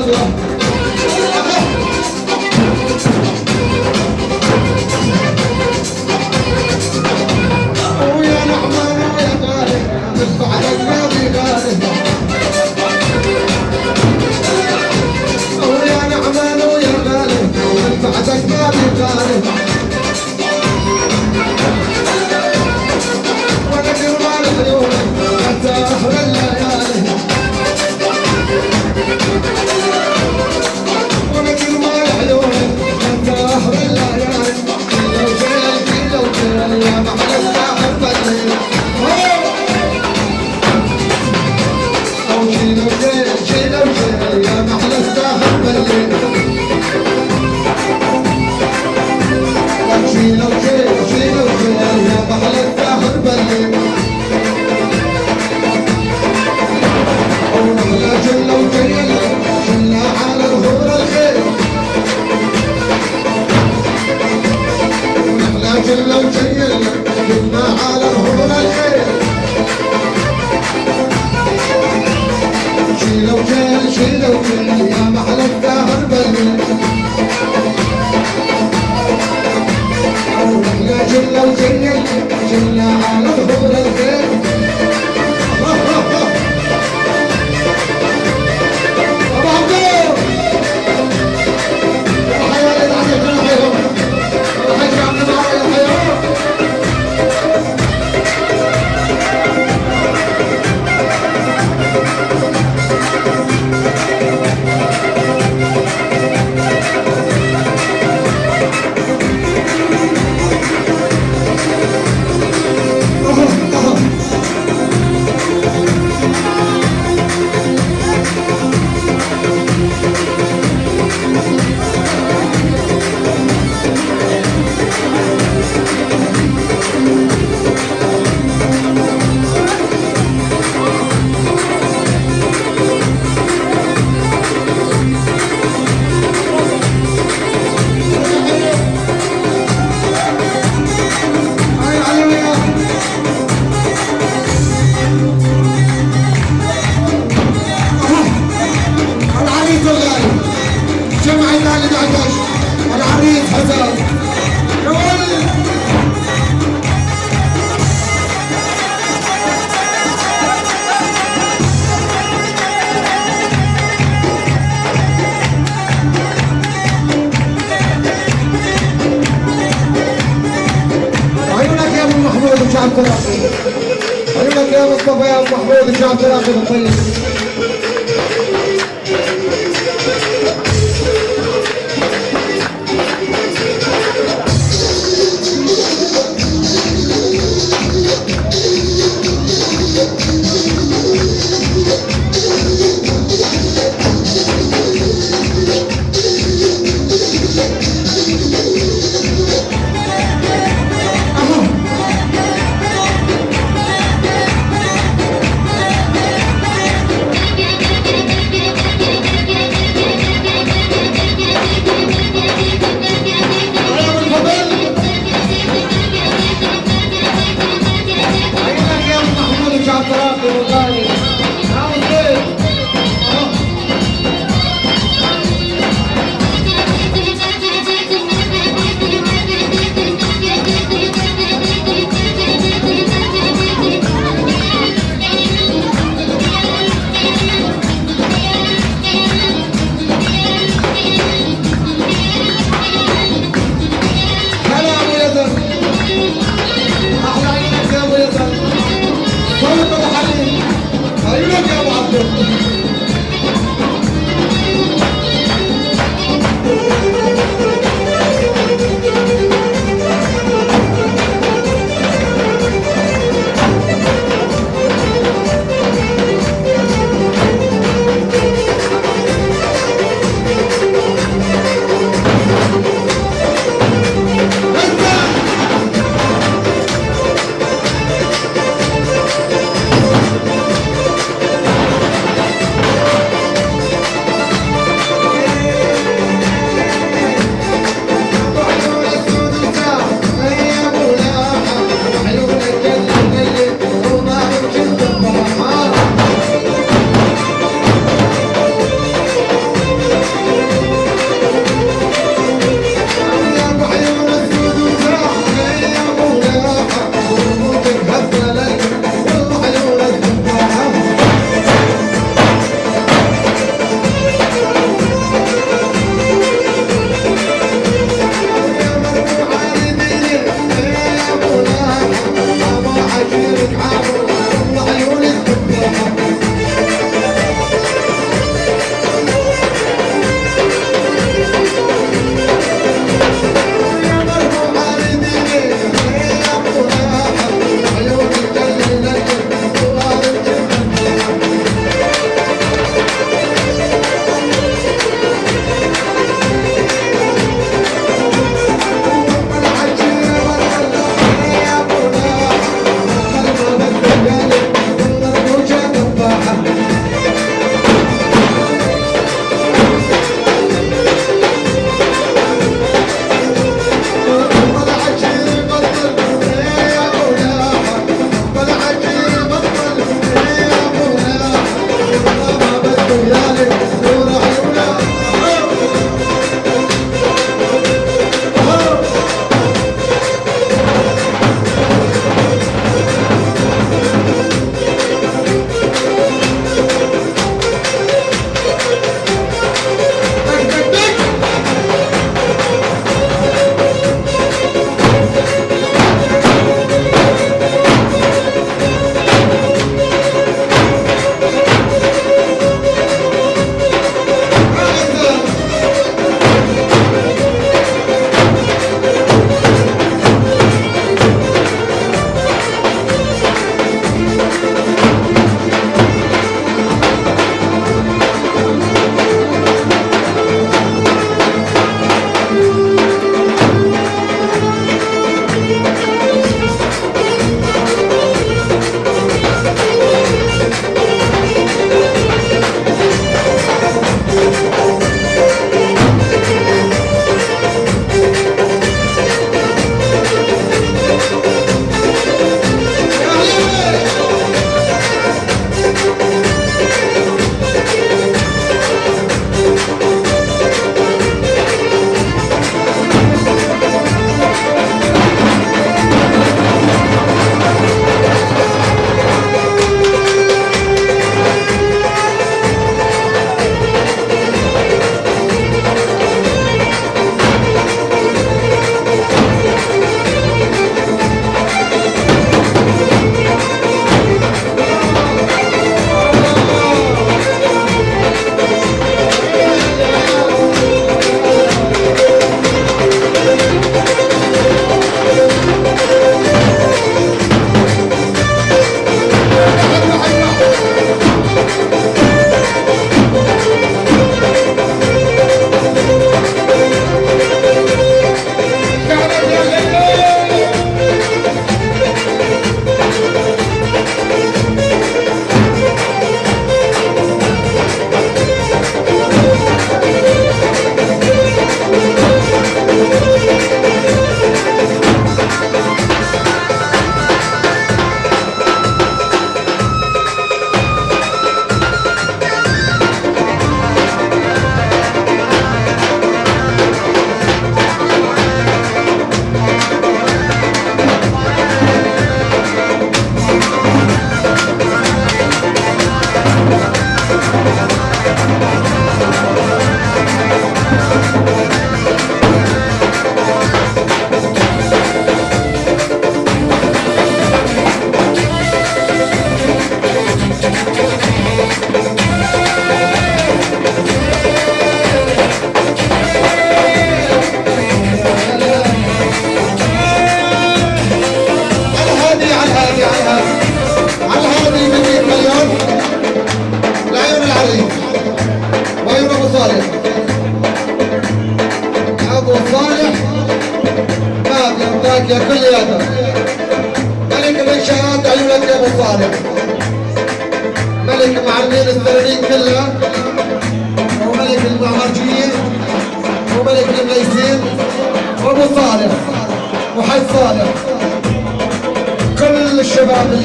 ويا نعمان ويا غالي من بعد النبي غالي ويا نعمان ويا غالي من بعدك نبي غالي وانا كرمان عيونك حتى اخر الليالي وانا كرمان عيونك حتى اخر الليالي لو جيل يا محل الساحر بالليل او جيل يا محل الساحر بالليل جيل يا محل الساحر بالليل ونحلى جل وجيل جلنا على الهور الخير ونحلى جل وجيل جلنا على الهور الخير جيل يا محل الساحر بالليل ونحلى جل وجيل جلنا على الهور الخير عيونك يا مصطفى يا ابو محمود الشعب تراقب الطيب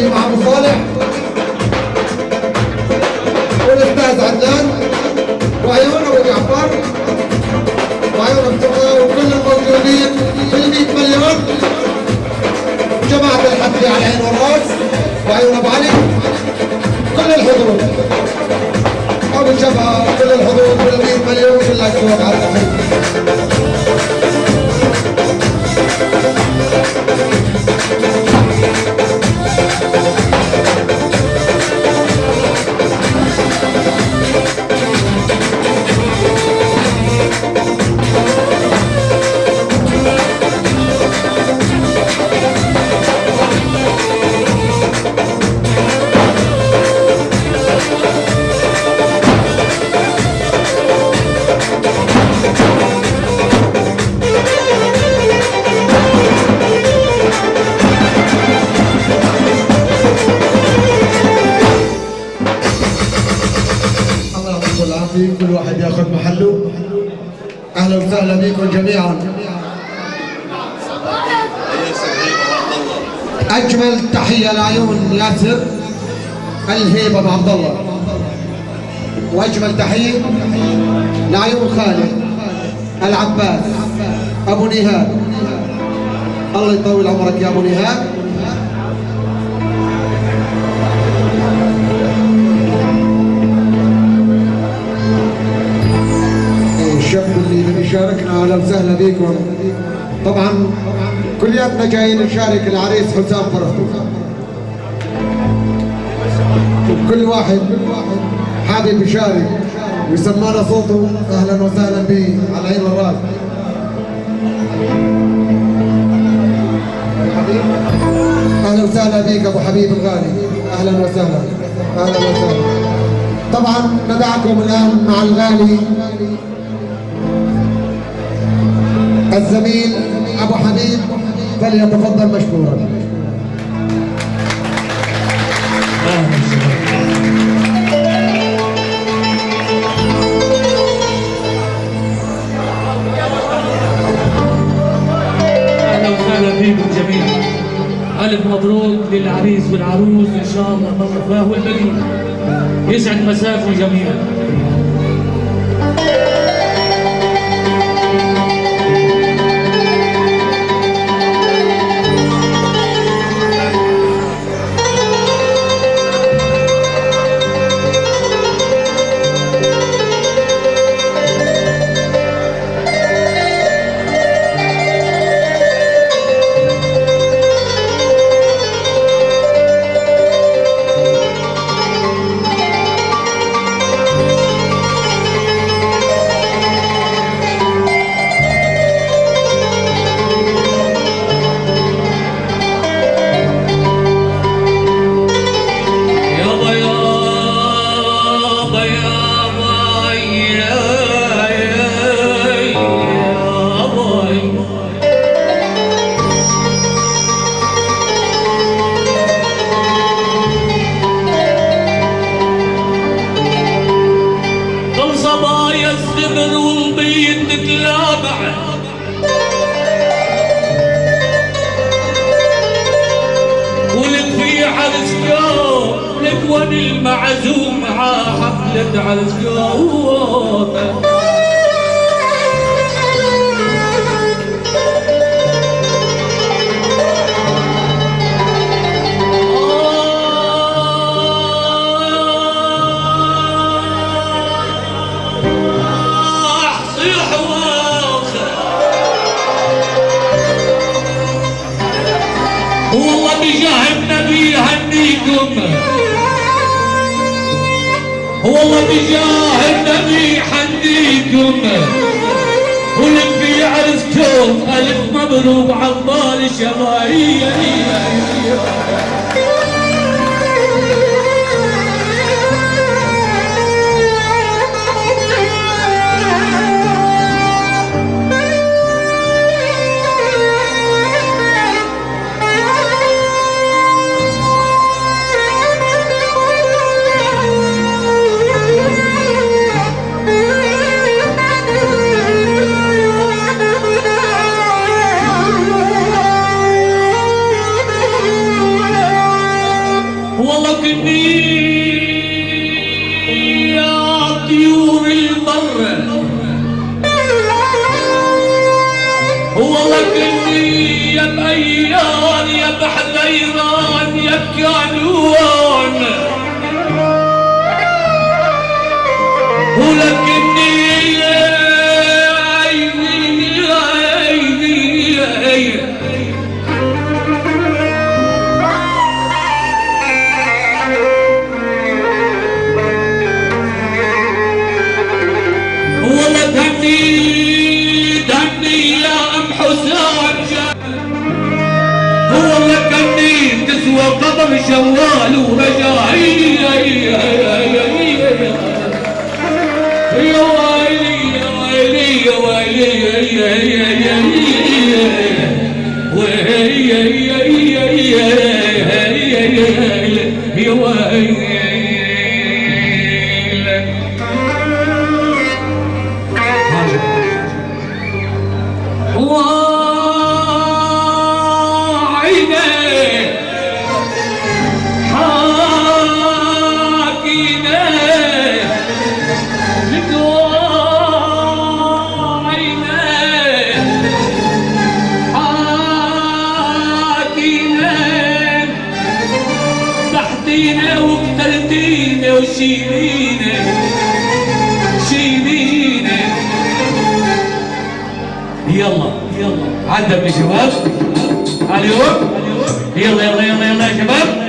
تحية مع أبو صالح والأستاذ عدنان وعيون أبو جعفر وعيون مصطفى وكل الموجودين في 100 مليون جماعة الحفلة على العين والراس وعيون أبو علي كل الحضور أبو الجبهة كل الحضور كل 100 مليون كلها تسوق على الحين. كل واحد ياخذ محله. اهلا وسهلا بكم جميعا. اجمل تحيه لعيون ياسر الهيبه ابو عبد الله، واجمل تحيه لعيون خالد العباس ابو نهاد. الله يطول عمرك يا ابو نهاد. الشاب اللي يشاركنا اهلا وسهلا بكم. طبعا كلياتنا جايين نشارك العريس حسام فرحته، وكل واحد حابب يشارك ويسمعنا صوته اهلا وسهلا به على عين الراس. اهلا وسهلا بك ابو حبيب الغالي، اهلا وسهلا اهلا وسهلا. طبعا ندعكم الان مع الغالي الزميل ابو حبيب، فليتفضل مشكورا. اهلا وسهلا فيكم جميعا. الف مبروك للعريس والعروس، ان شاء الله بالرفاه والبنين. يسعد مساكم جميعا. المعزوم على حفلة عزقومة. والله بجاه النبي يهنيكم، والله بجاه النبي يحنيكم، ولبي عرسكم ألف مبروك عطال الشبايا. حيران يا كانون ولكني والله دهني يا ام حسام والله كني تسوى قبر شوال ورجاعي يا ويلي يا ويلي يا ويلي يا ويلي شيلينا يلا عندك يا شباب اليوم يلا يا شباب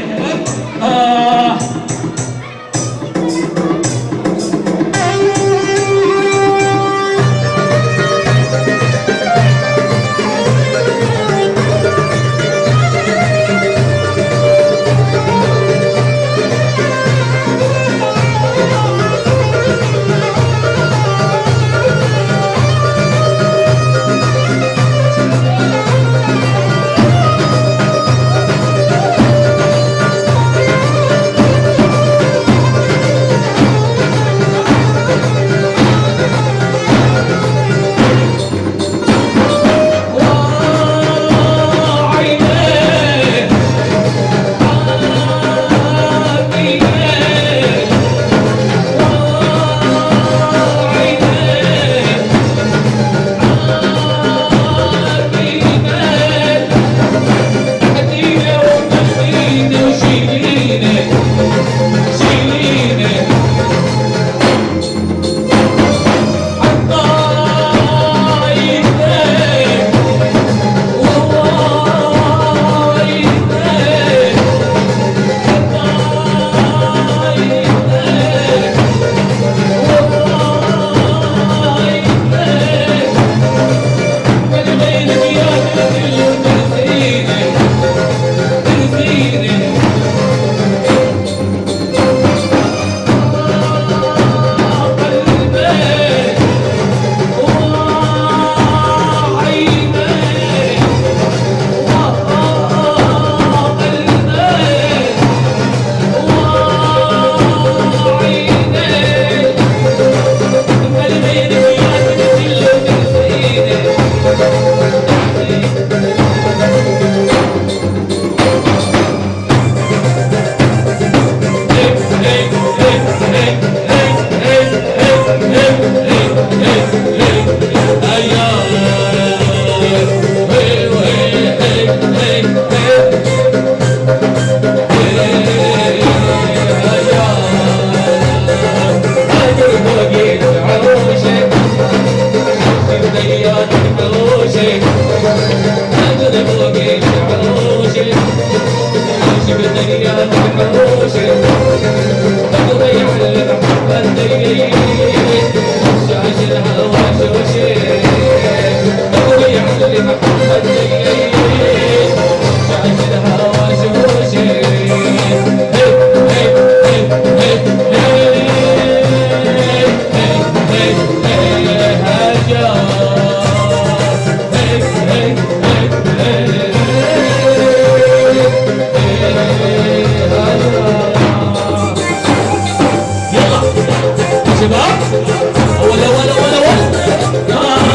شباب ولا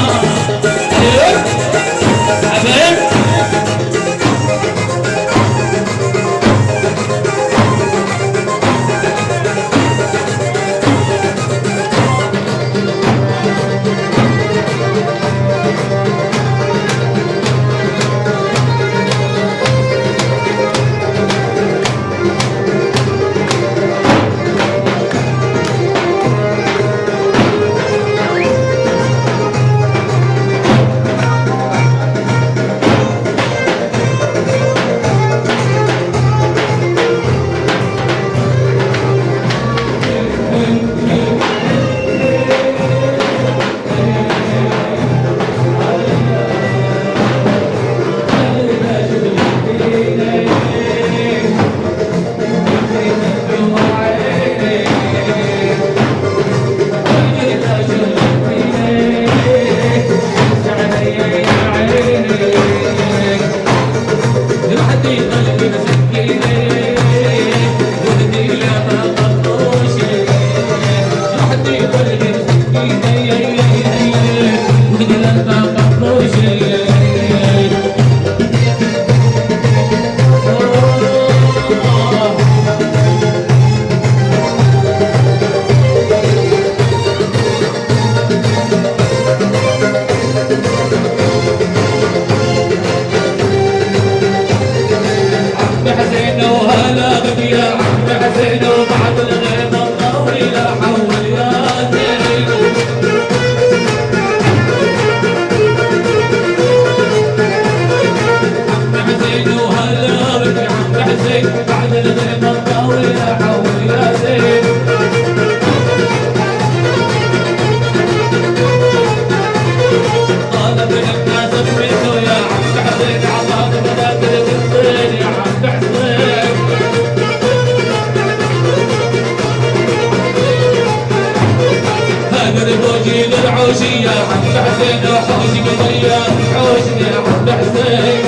حوشي يا عم حسين حوشي قضية حوشي يا عم حسين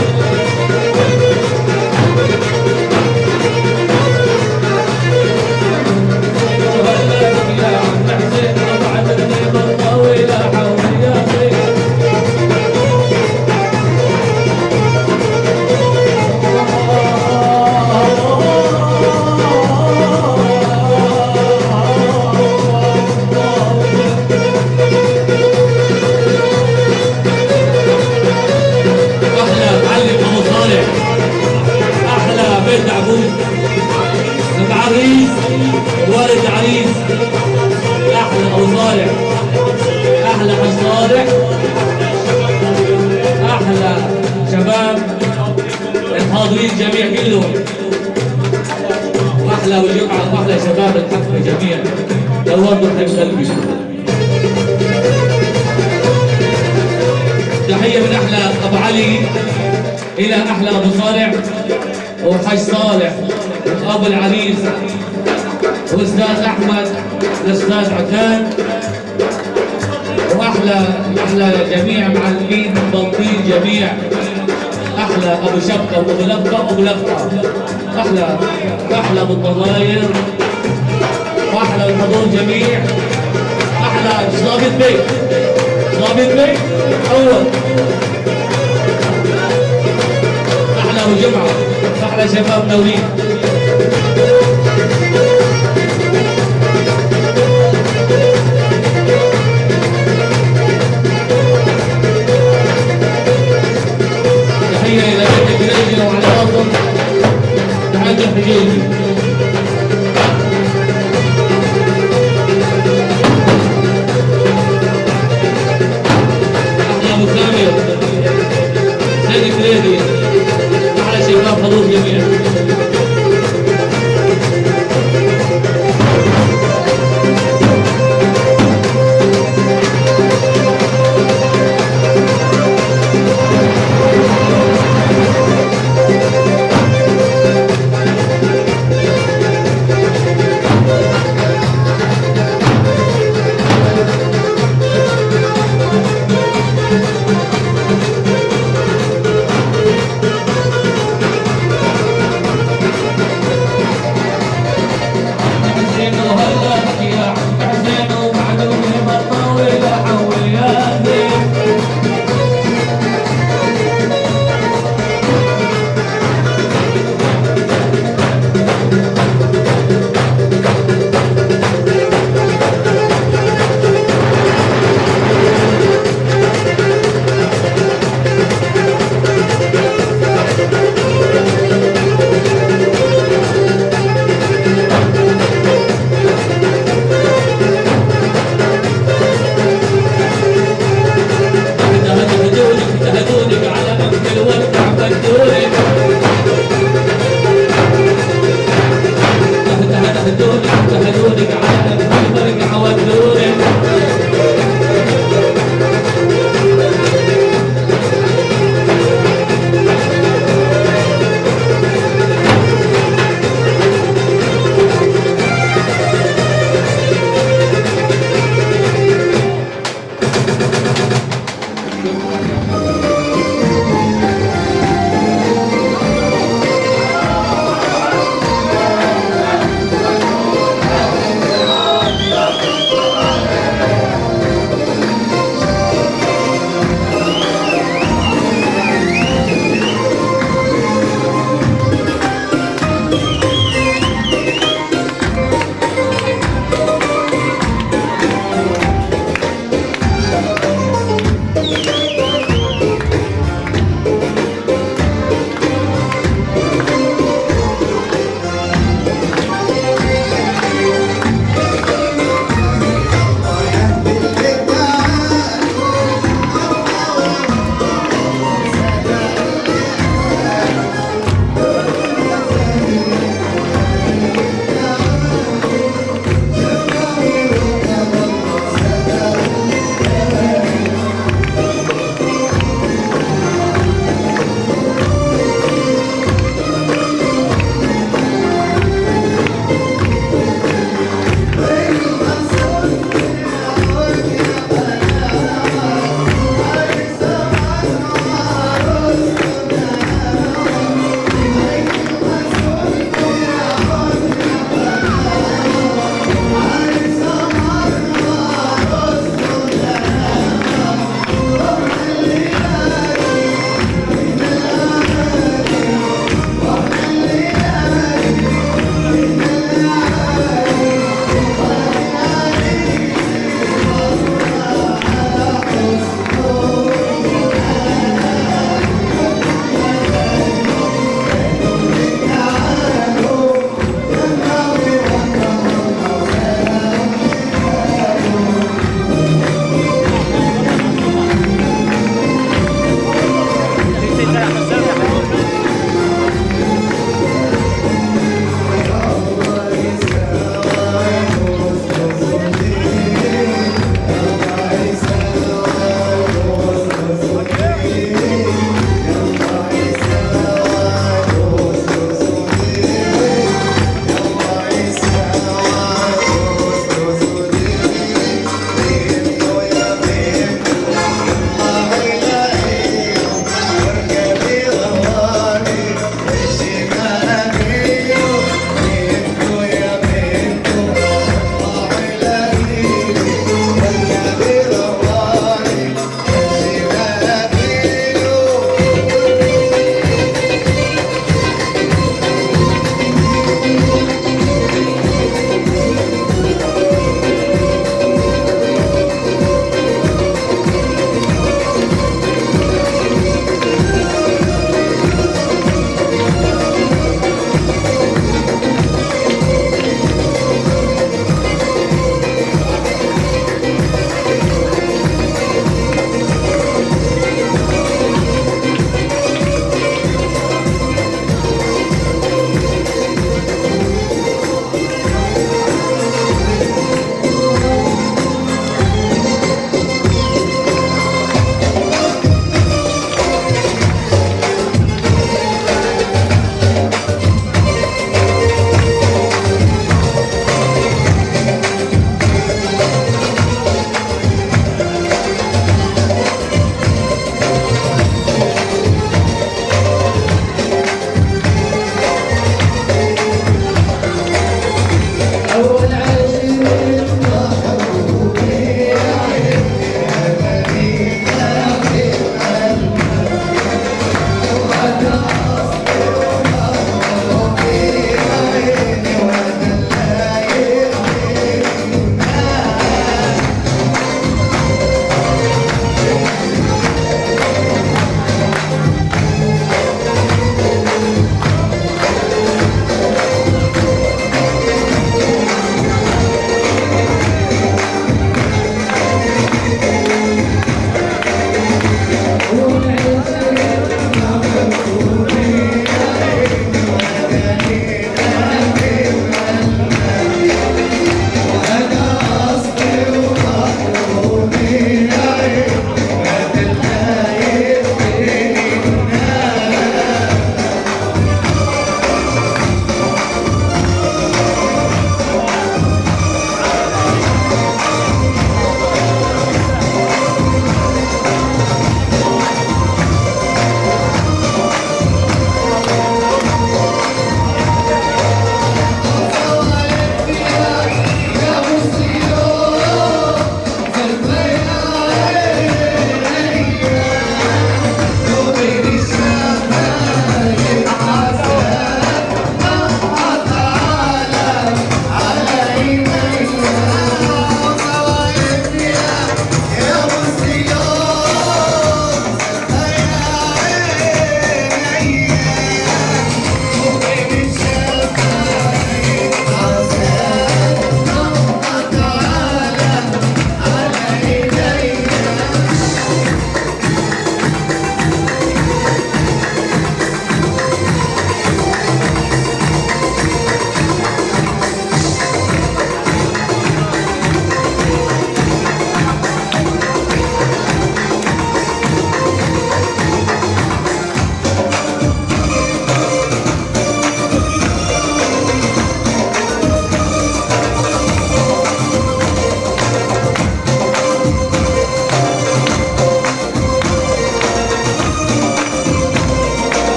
والد عريس احلى ابو صالح احلى حاج صالح احلى شباب الحاضرين جميع كلهم احلى والجمعه واحلى شباب الحفله جميعا دوام من قلبي تحيه من احلى ابو علي الى احلى ابو صالح وحاج صالح ابو العريس واستاذ احمد الاستاذ عكان واحلى جميع معلمين بلطيم جميع احلى ابو شبكه وابو لفه وابو لفه احلى ابو الضماير واحلى الحضور جميع احلى ضابط بيت اول احلى ابو جمعه احلى شباب نورين تحية إلى بيت الجريجي وعلى راسهم تحية الحجيجي أحلى أبو سامر سيد الكريدي أحلى شباب حضور جميع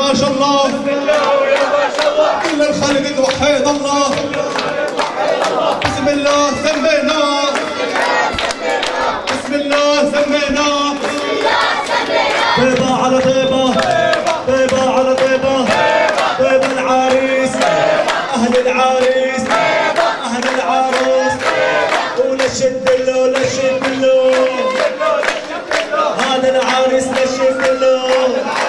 ما شاء الله كل الخلق توحد الله بسم الله سمينا بسم الله سمينا طيبة على طيبة طيبة على طيبة طيبة العريس أهل العريس أهل العروس ونشد له نشد له هذا العريس نشد له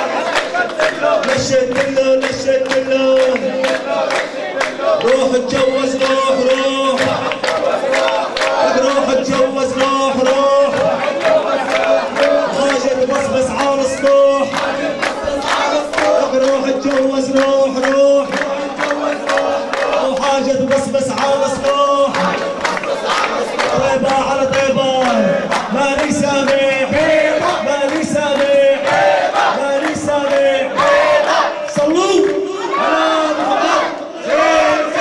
نشد له نشد له روح اتجوز روح روح روح اتجوز روح روح خاجد بصبص على السطوح روح اتجوز روح روح وحاجد بصبص على السطوح طيبة على طيبة ماني سامع ماني سامع ماني سامع صلوا على محمد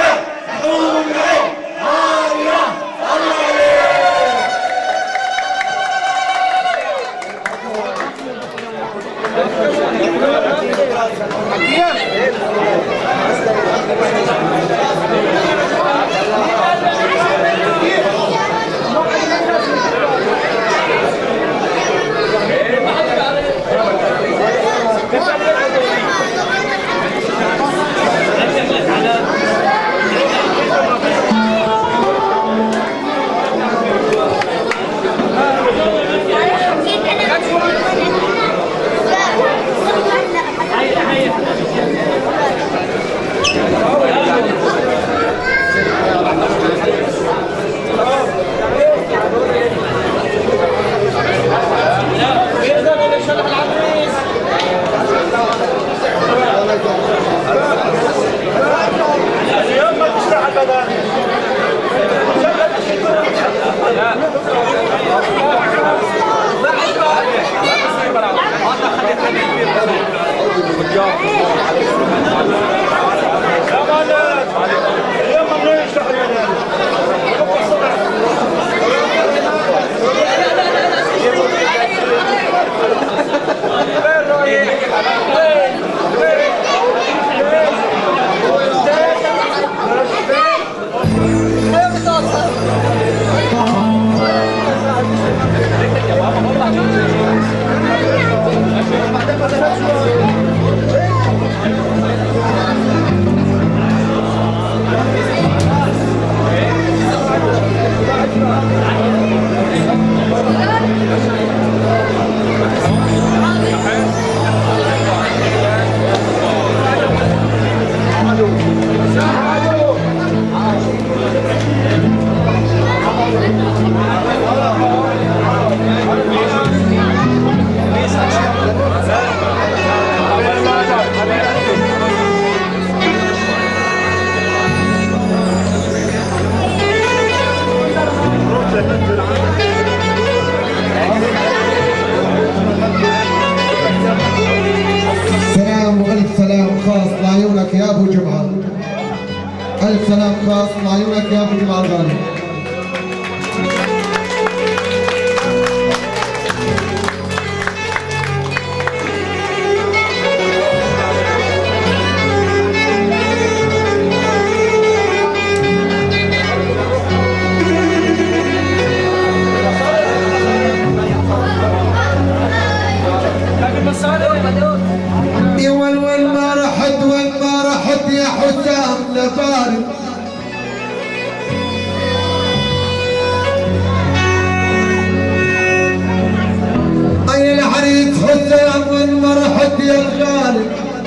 سلام وألف سلام خاص لعيونك يا أبو جمعة. ألف سلام خاص لعيونك يا أبو جمعة الغالي. يا وين ما رحت وين ما رحت يا حسام لباري اي العريس حسام وين ما رحت يا الغالي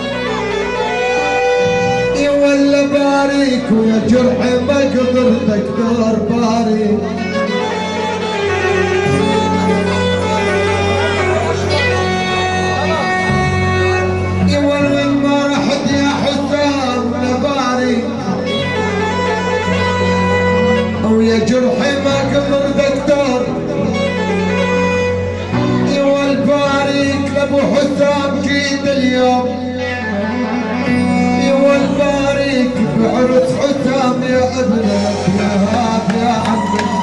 يا ولا باريك ويا جرحي ما قدرتك دار باري وين ما رحت يا حسام لباري ويا جرحي ما قدر دكتور والباريك لابو حسام جيد اليوم والباريك بعرس حسام يا ابنك يا هاب يا عمي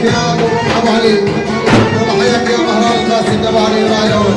حياك يا ابو علي، والله حياك يا مهران القاسم يا ابو علي راعي اول.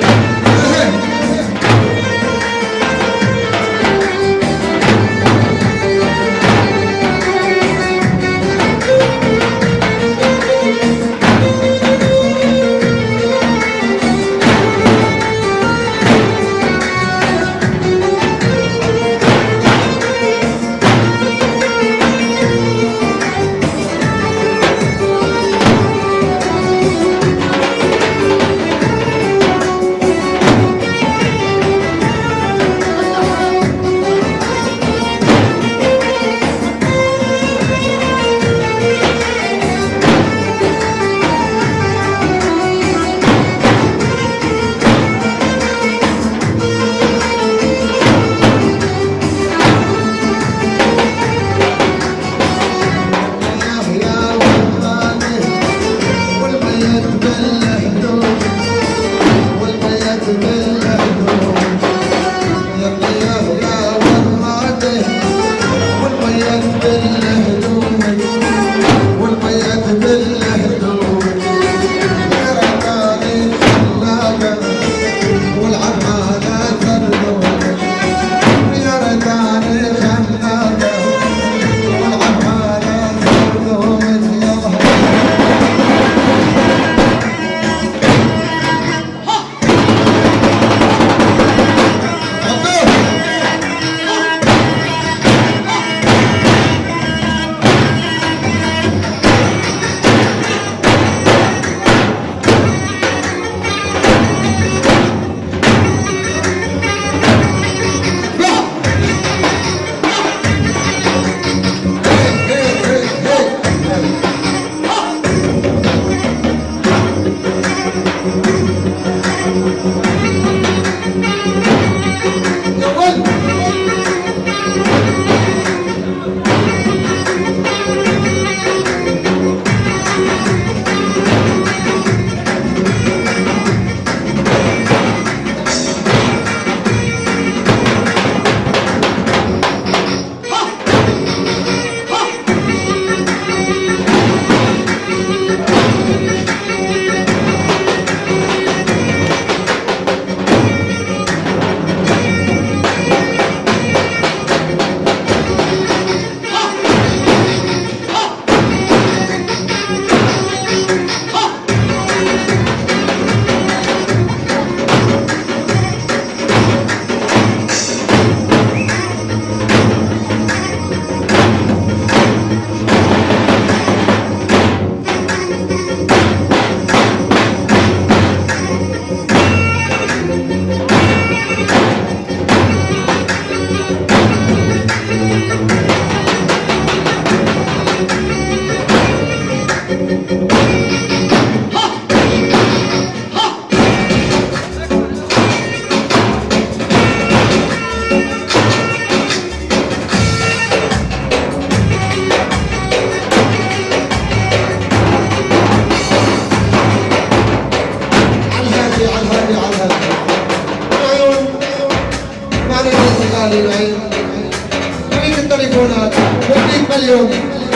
التليفونات 100 مليون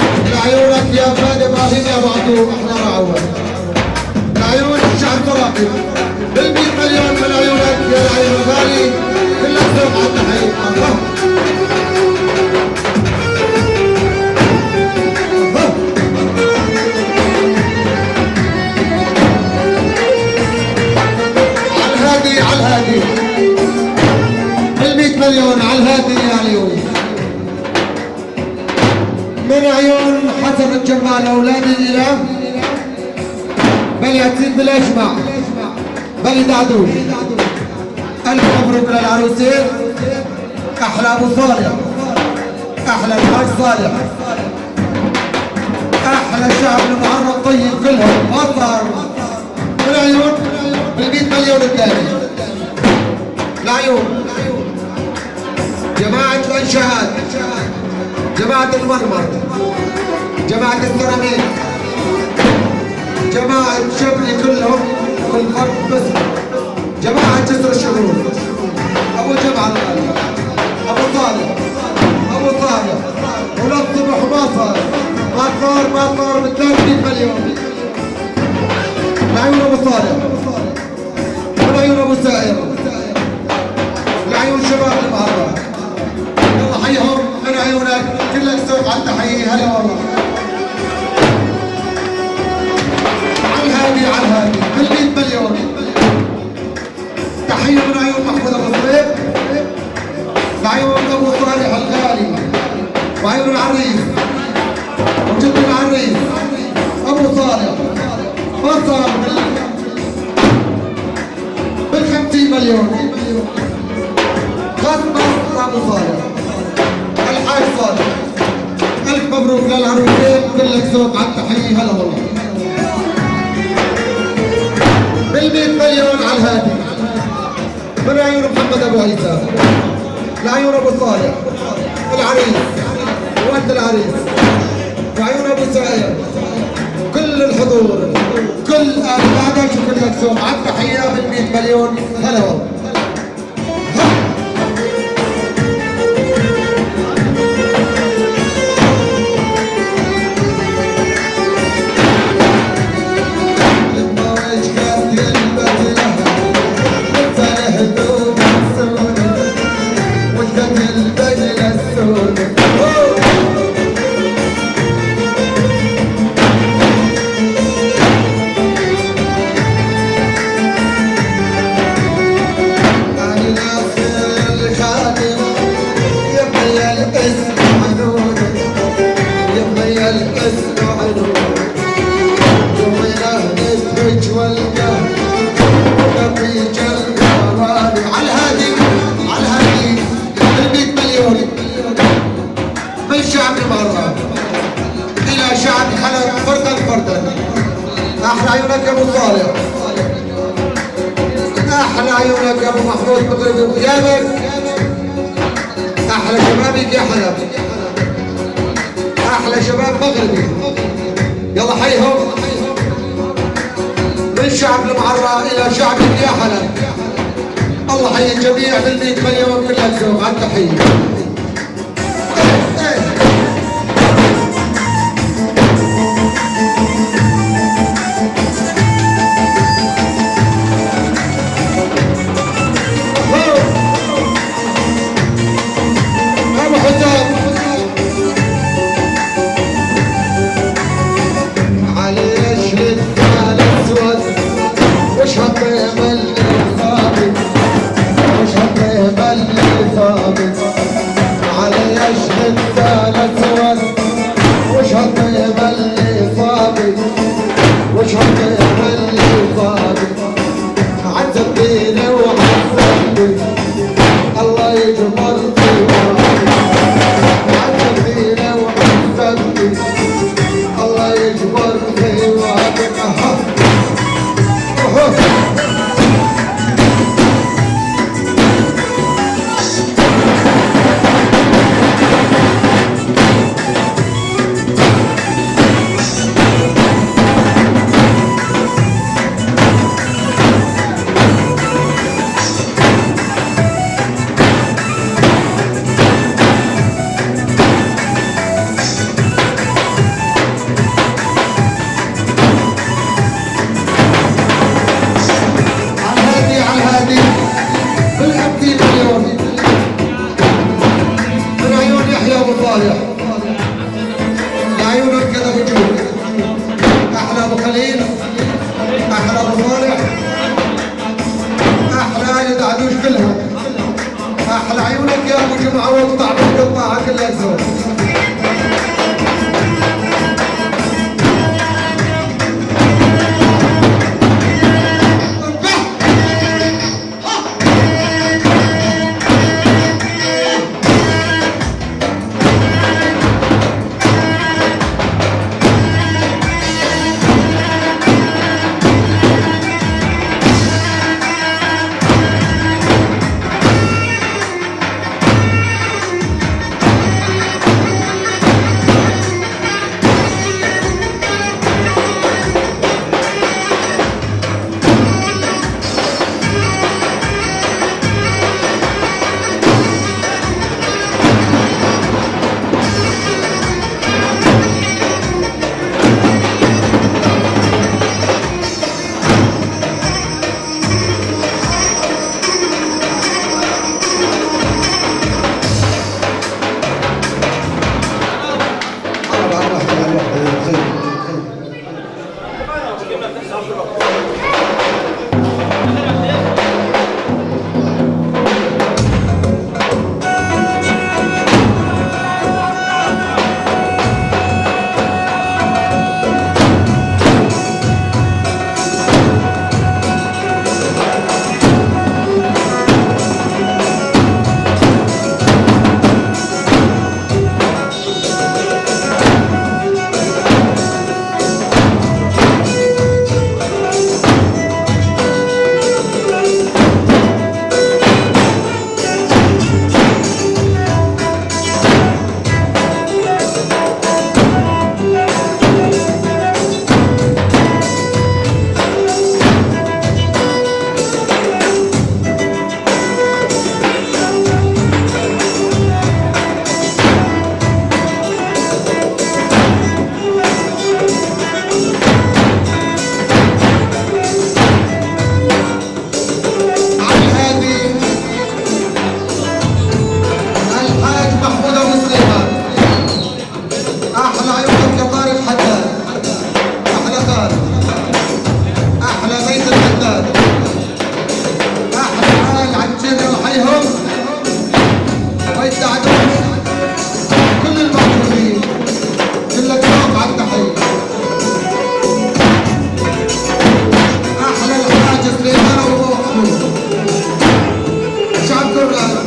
لعيونك يا فادي ابراهيم يا ابو عدو احنا معول لعيون الشعب تراقب 100 مليون من عيونك يا العين الغالي كلك ذوق على التحيه الله على الهادي 100 مليون على الهادي يا عيون من عيون حسن الجمال اولاد الاله بل ياتين بالاجمع بل دعدوش الف مبروك للعروسين احلى ابو صالح احلى الحاج صالح احلى شعب المعرب الطيب كلهم اصغر من عيون بال100 مليون الثاني العيون جماعة الانشاءات جماعة المرمر جماعة السيراميك جماعة شبلي كلهم والفرق بس جماعة جسر الشهور أبو جمعة أبو طالب ولطف وحماصة ما طار من 300 مليون مليون لعيون ابو صالح ولعيون ابو سائر لعيون شباب المهرة. يلا حيهم من عيونك كلك سوق على التحية. هلا والله على الهادي بال100 مليون. تحية من عيون محمود ابو صليب لعيون ابو صالح الغالي وعيون العريس وجد العريس ابو صالح ما صار بال50 مليون. خصم ابو صالح الحاج صالح. الف مبروك للعروسين كلك ذوق على التحيه. هلا والله بال100 مليون على الهادي من عيون محمد ابو عيسى لعيون ابو صالح العريس وولد العريس وعيون ابو سائر كل الحضور كل آل بعدك وكلك ذوق على التحيه بال100 مليون. هلا والله احلى عيونك يا ابو صالح احلى عيونك يا ابو محمود مغربي وغيابك احلى شبابك يا حلب احلى شباب مغربي. يلا حيهم من شعب المعرة الى شعبك يا حلب. الله حي الجميع بال100 مليون كلها ذوق على التحيه. احلى عيونك يا ابو جمعه واقطع بالقطاعه كلها زود. مع التحيه. احلى الحاج سليمان ابو محمود شعب كرة.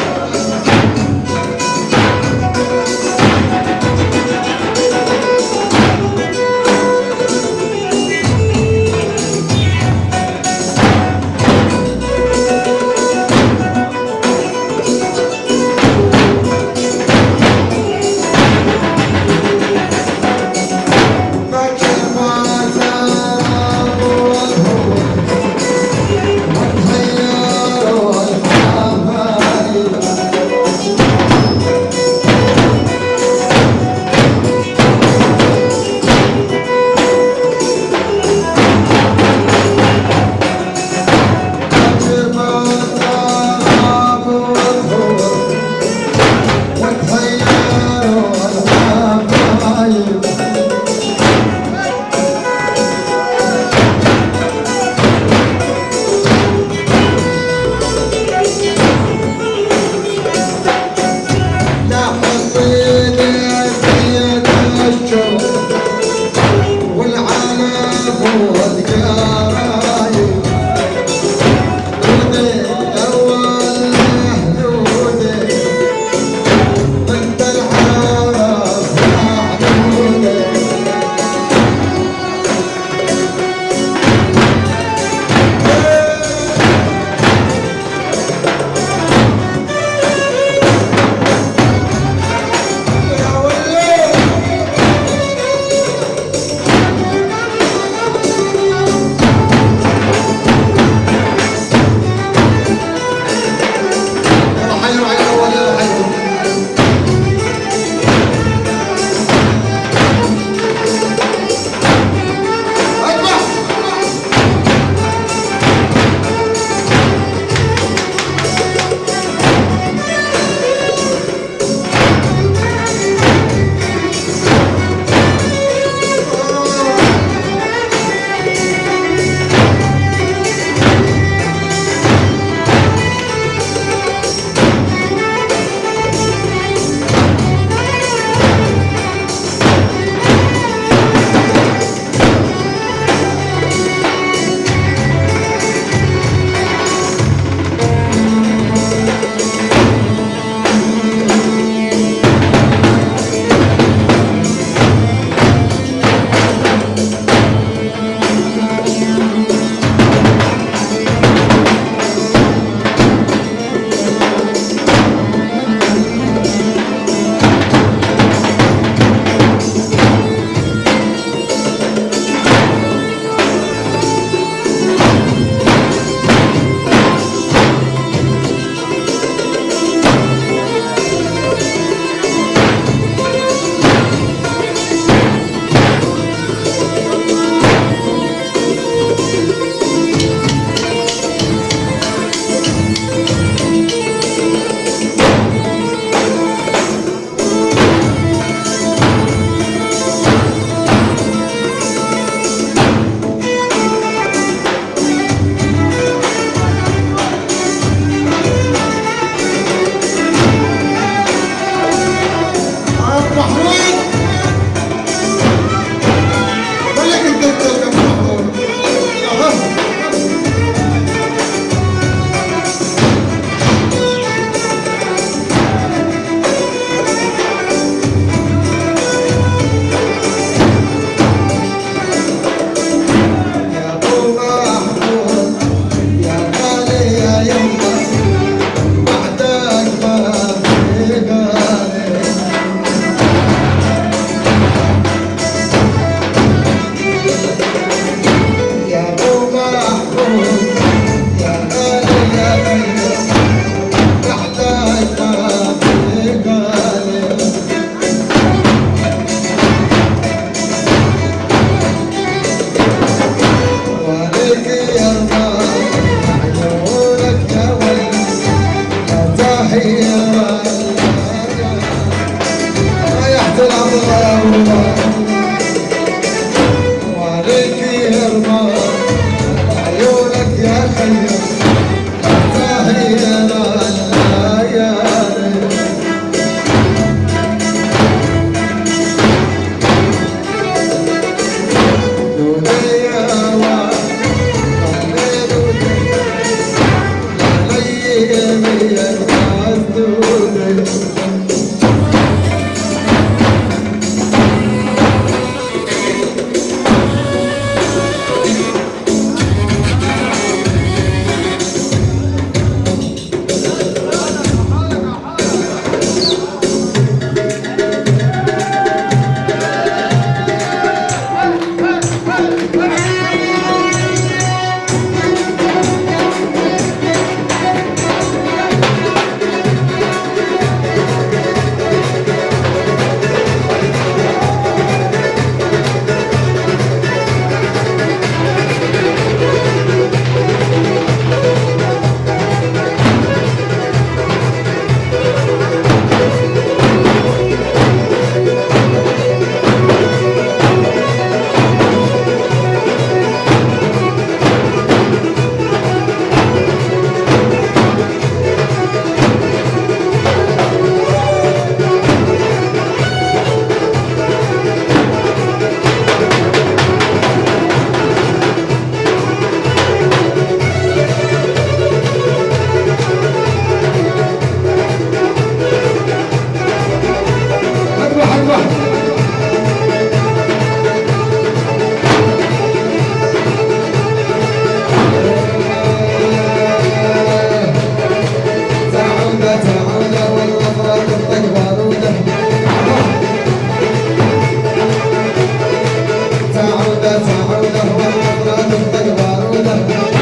سعوده والمطرات الطيب باروده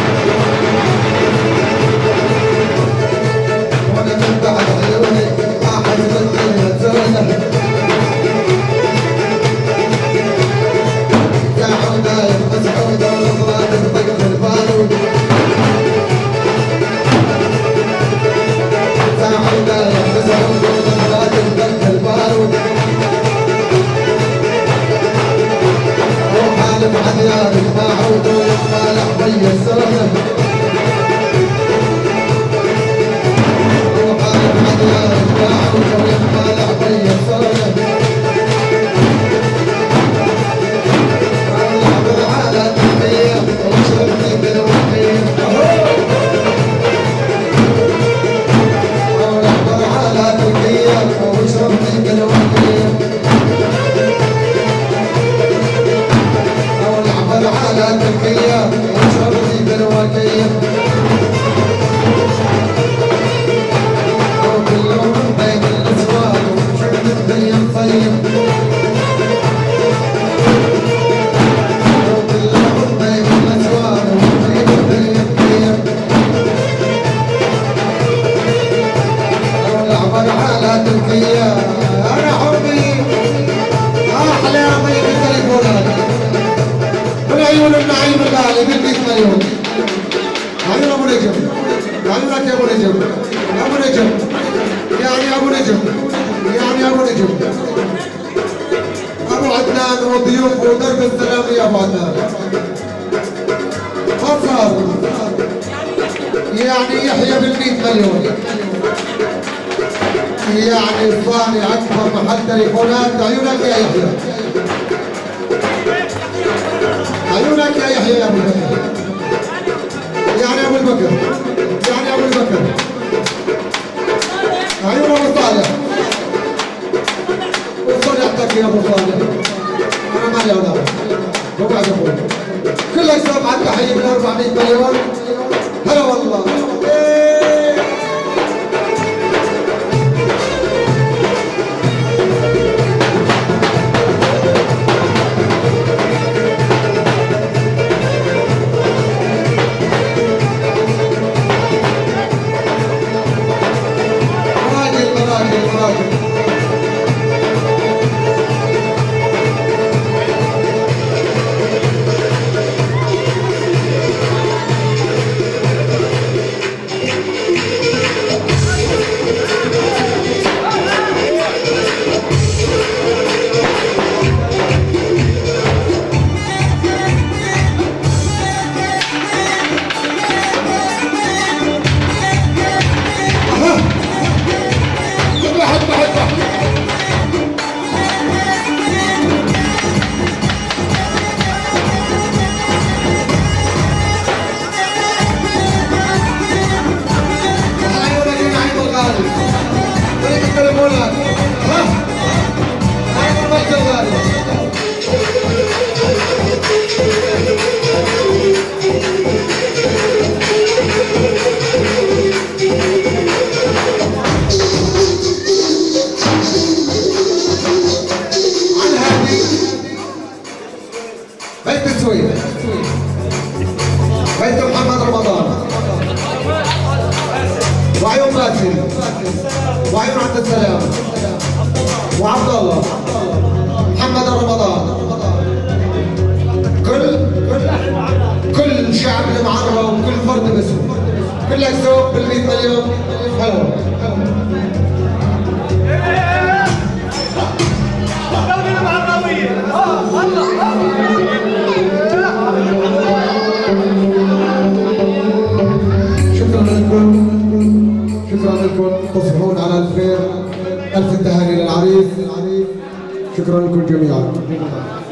وانا من بعد عيوني احد الدنيا زوده سعوده مسعوده والمطرات الطيب باروده سعوده مسعوده والمطرات الطيب باروده عديانك ما عودوا يقبل حبي السرده وقالب عديانك ما عودوا يقبل حبي السرده ولعبر على تحميه وشربني بالوحيد ولعبر على تحميه وشربني بالوحيد على تركيا وشربتي بالوكية وكل يوم بين الأسواق وشفت الدنيا مصيب وكل يوم بين الأسواق وشفت الدنيا مصيب والعبر على تركيا أنا حبي أحلى ضيق التليفونات عيون النعيم الغالي ب100 مليون عيون ابو نجم عيونك يا ابو نجم يا ابو نجم يعني ابو نجم يعني ابو نجم ابو عدنان وضيوف ودرب السلام يا ابو عدنان فصل يعني يحيى ب100 مليون يعني صانع اكبر محل تليفونات عيونك يا يحيى عيونك يا يحيى يا ابو البكر يعني ابو البكر يعني ابو البكر عيون ابو صالح وصلحتك يا ابو صالح انا مالي اولاد وقاعد اقول كله يسمع التحيه من 400 مليون هلا والله بيت محمد رمضان وعيون باسل وعيون عبد السلام وعبد الله محمد رمضان كل شعب المعرة وكل فرد باسمه كلك ذوق بال100 مليون حلو شكرا لكم تصبحون على الخير. ألف التهاني للعريس. شكرا لكم جميعا.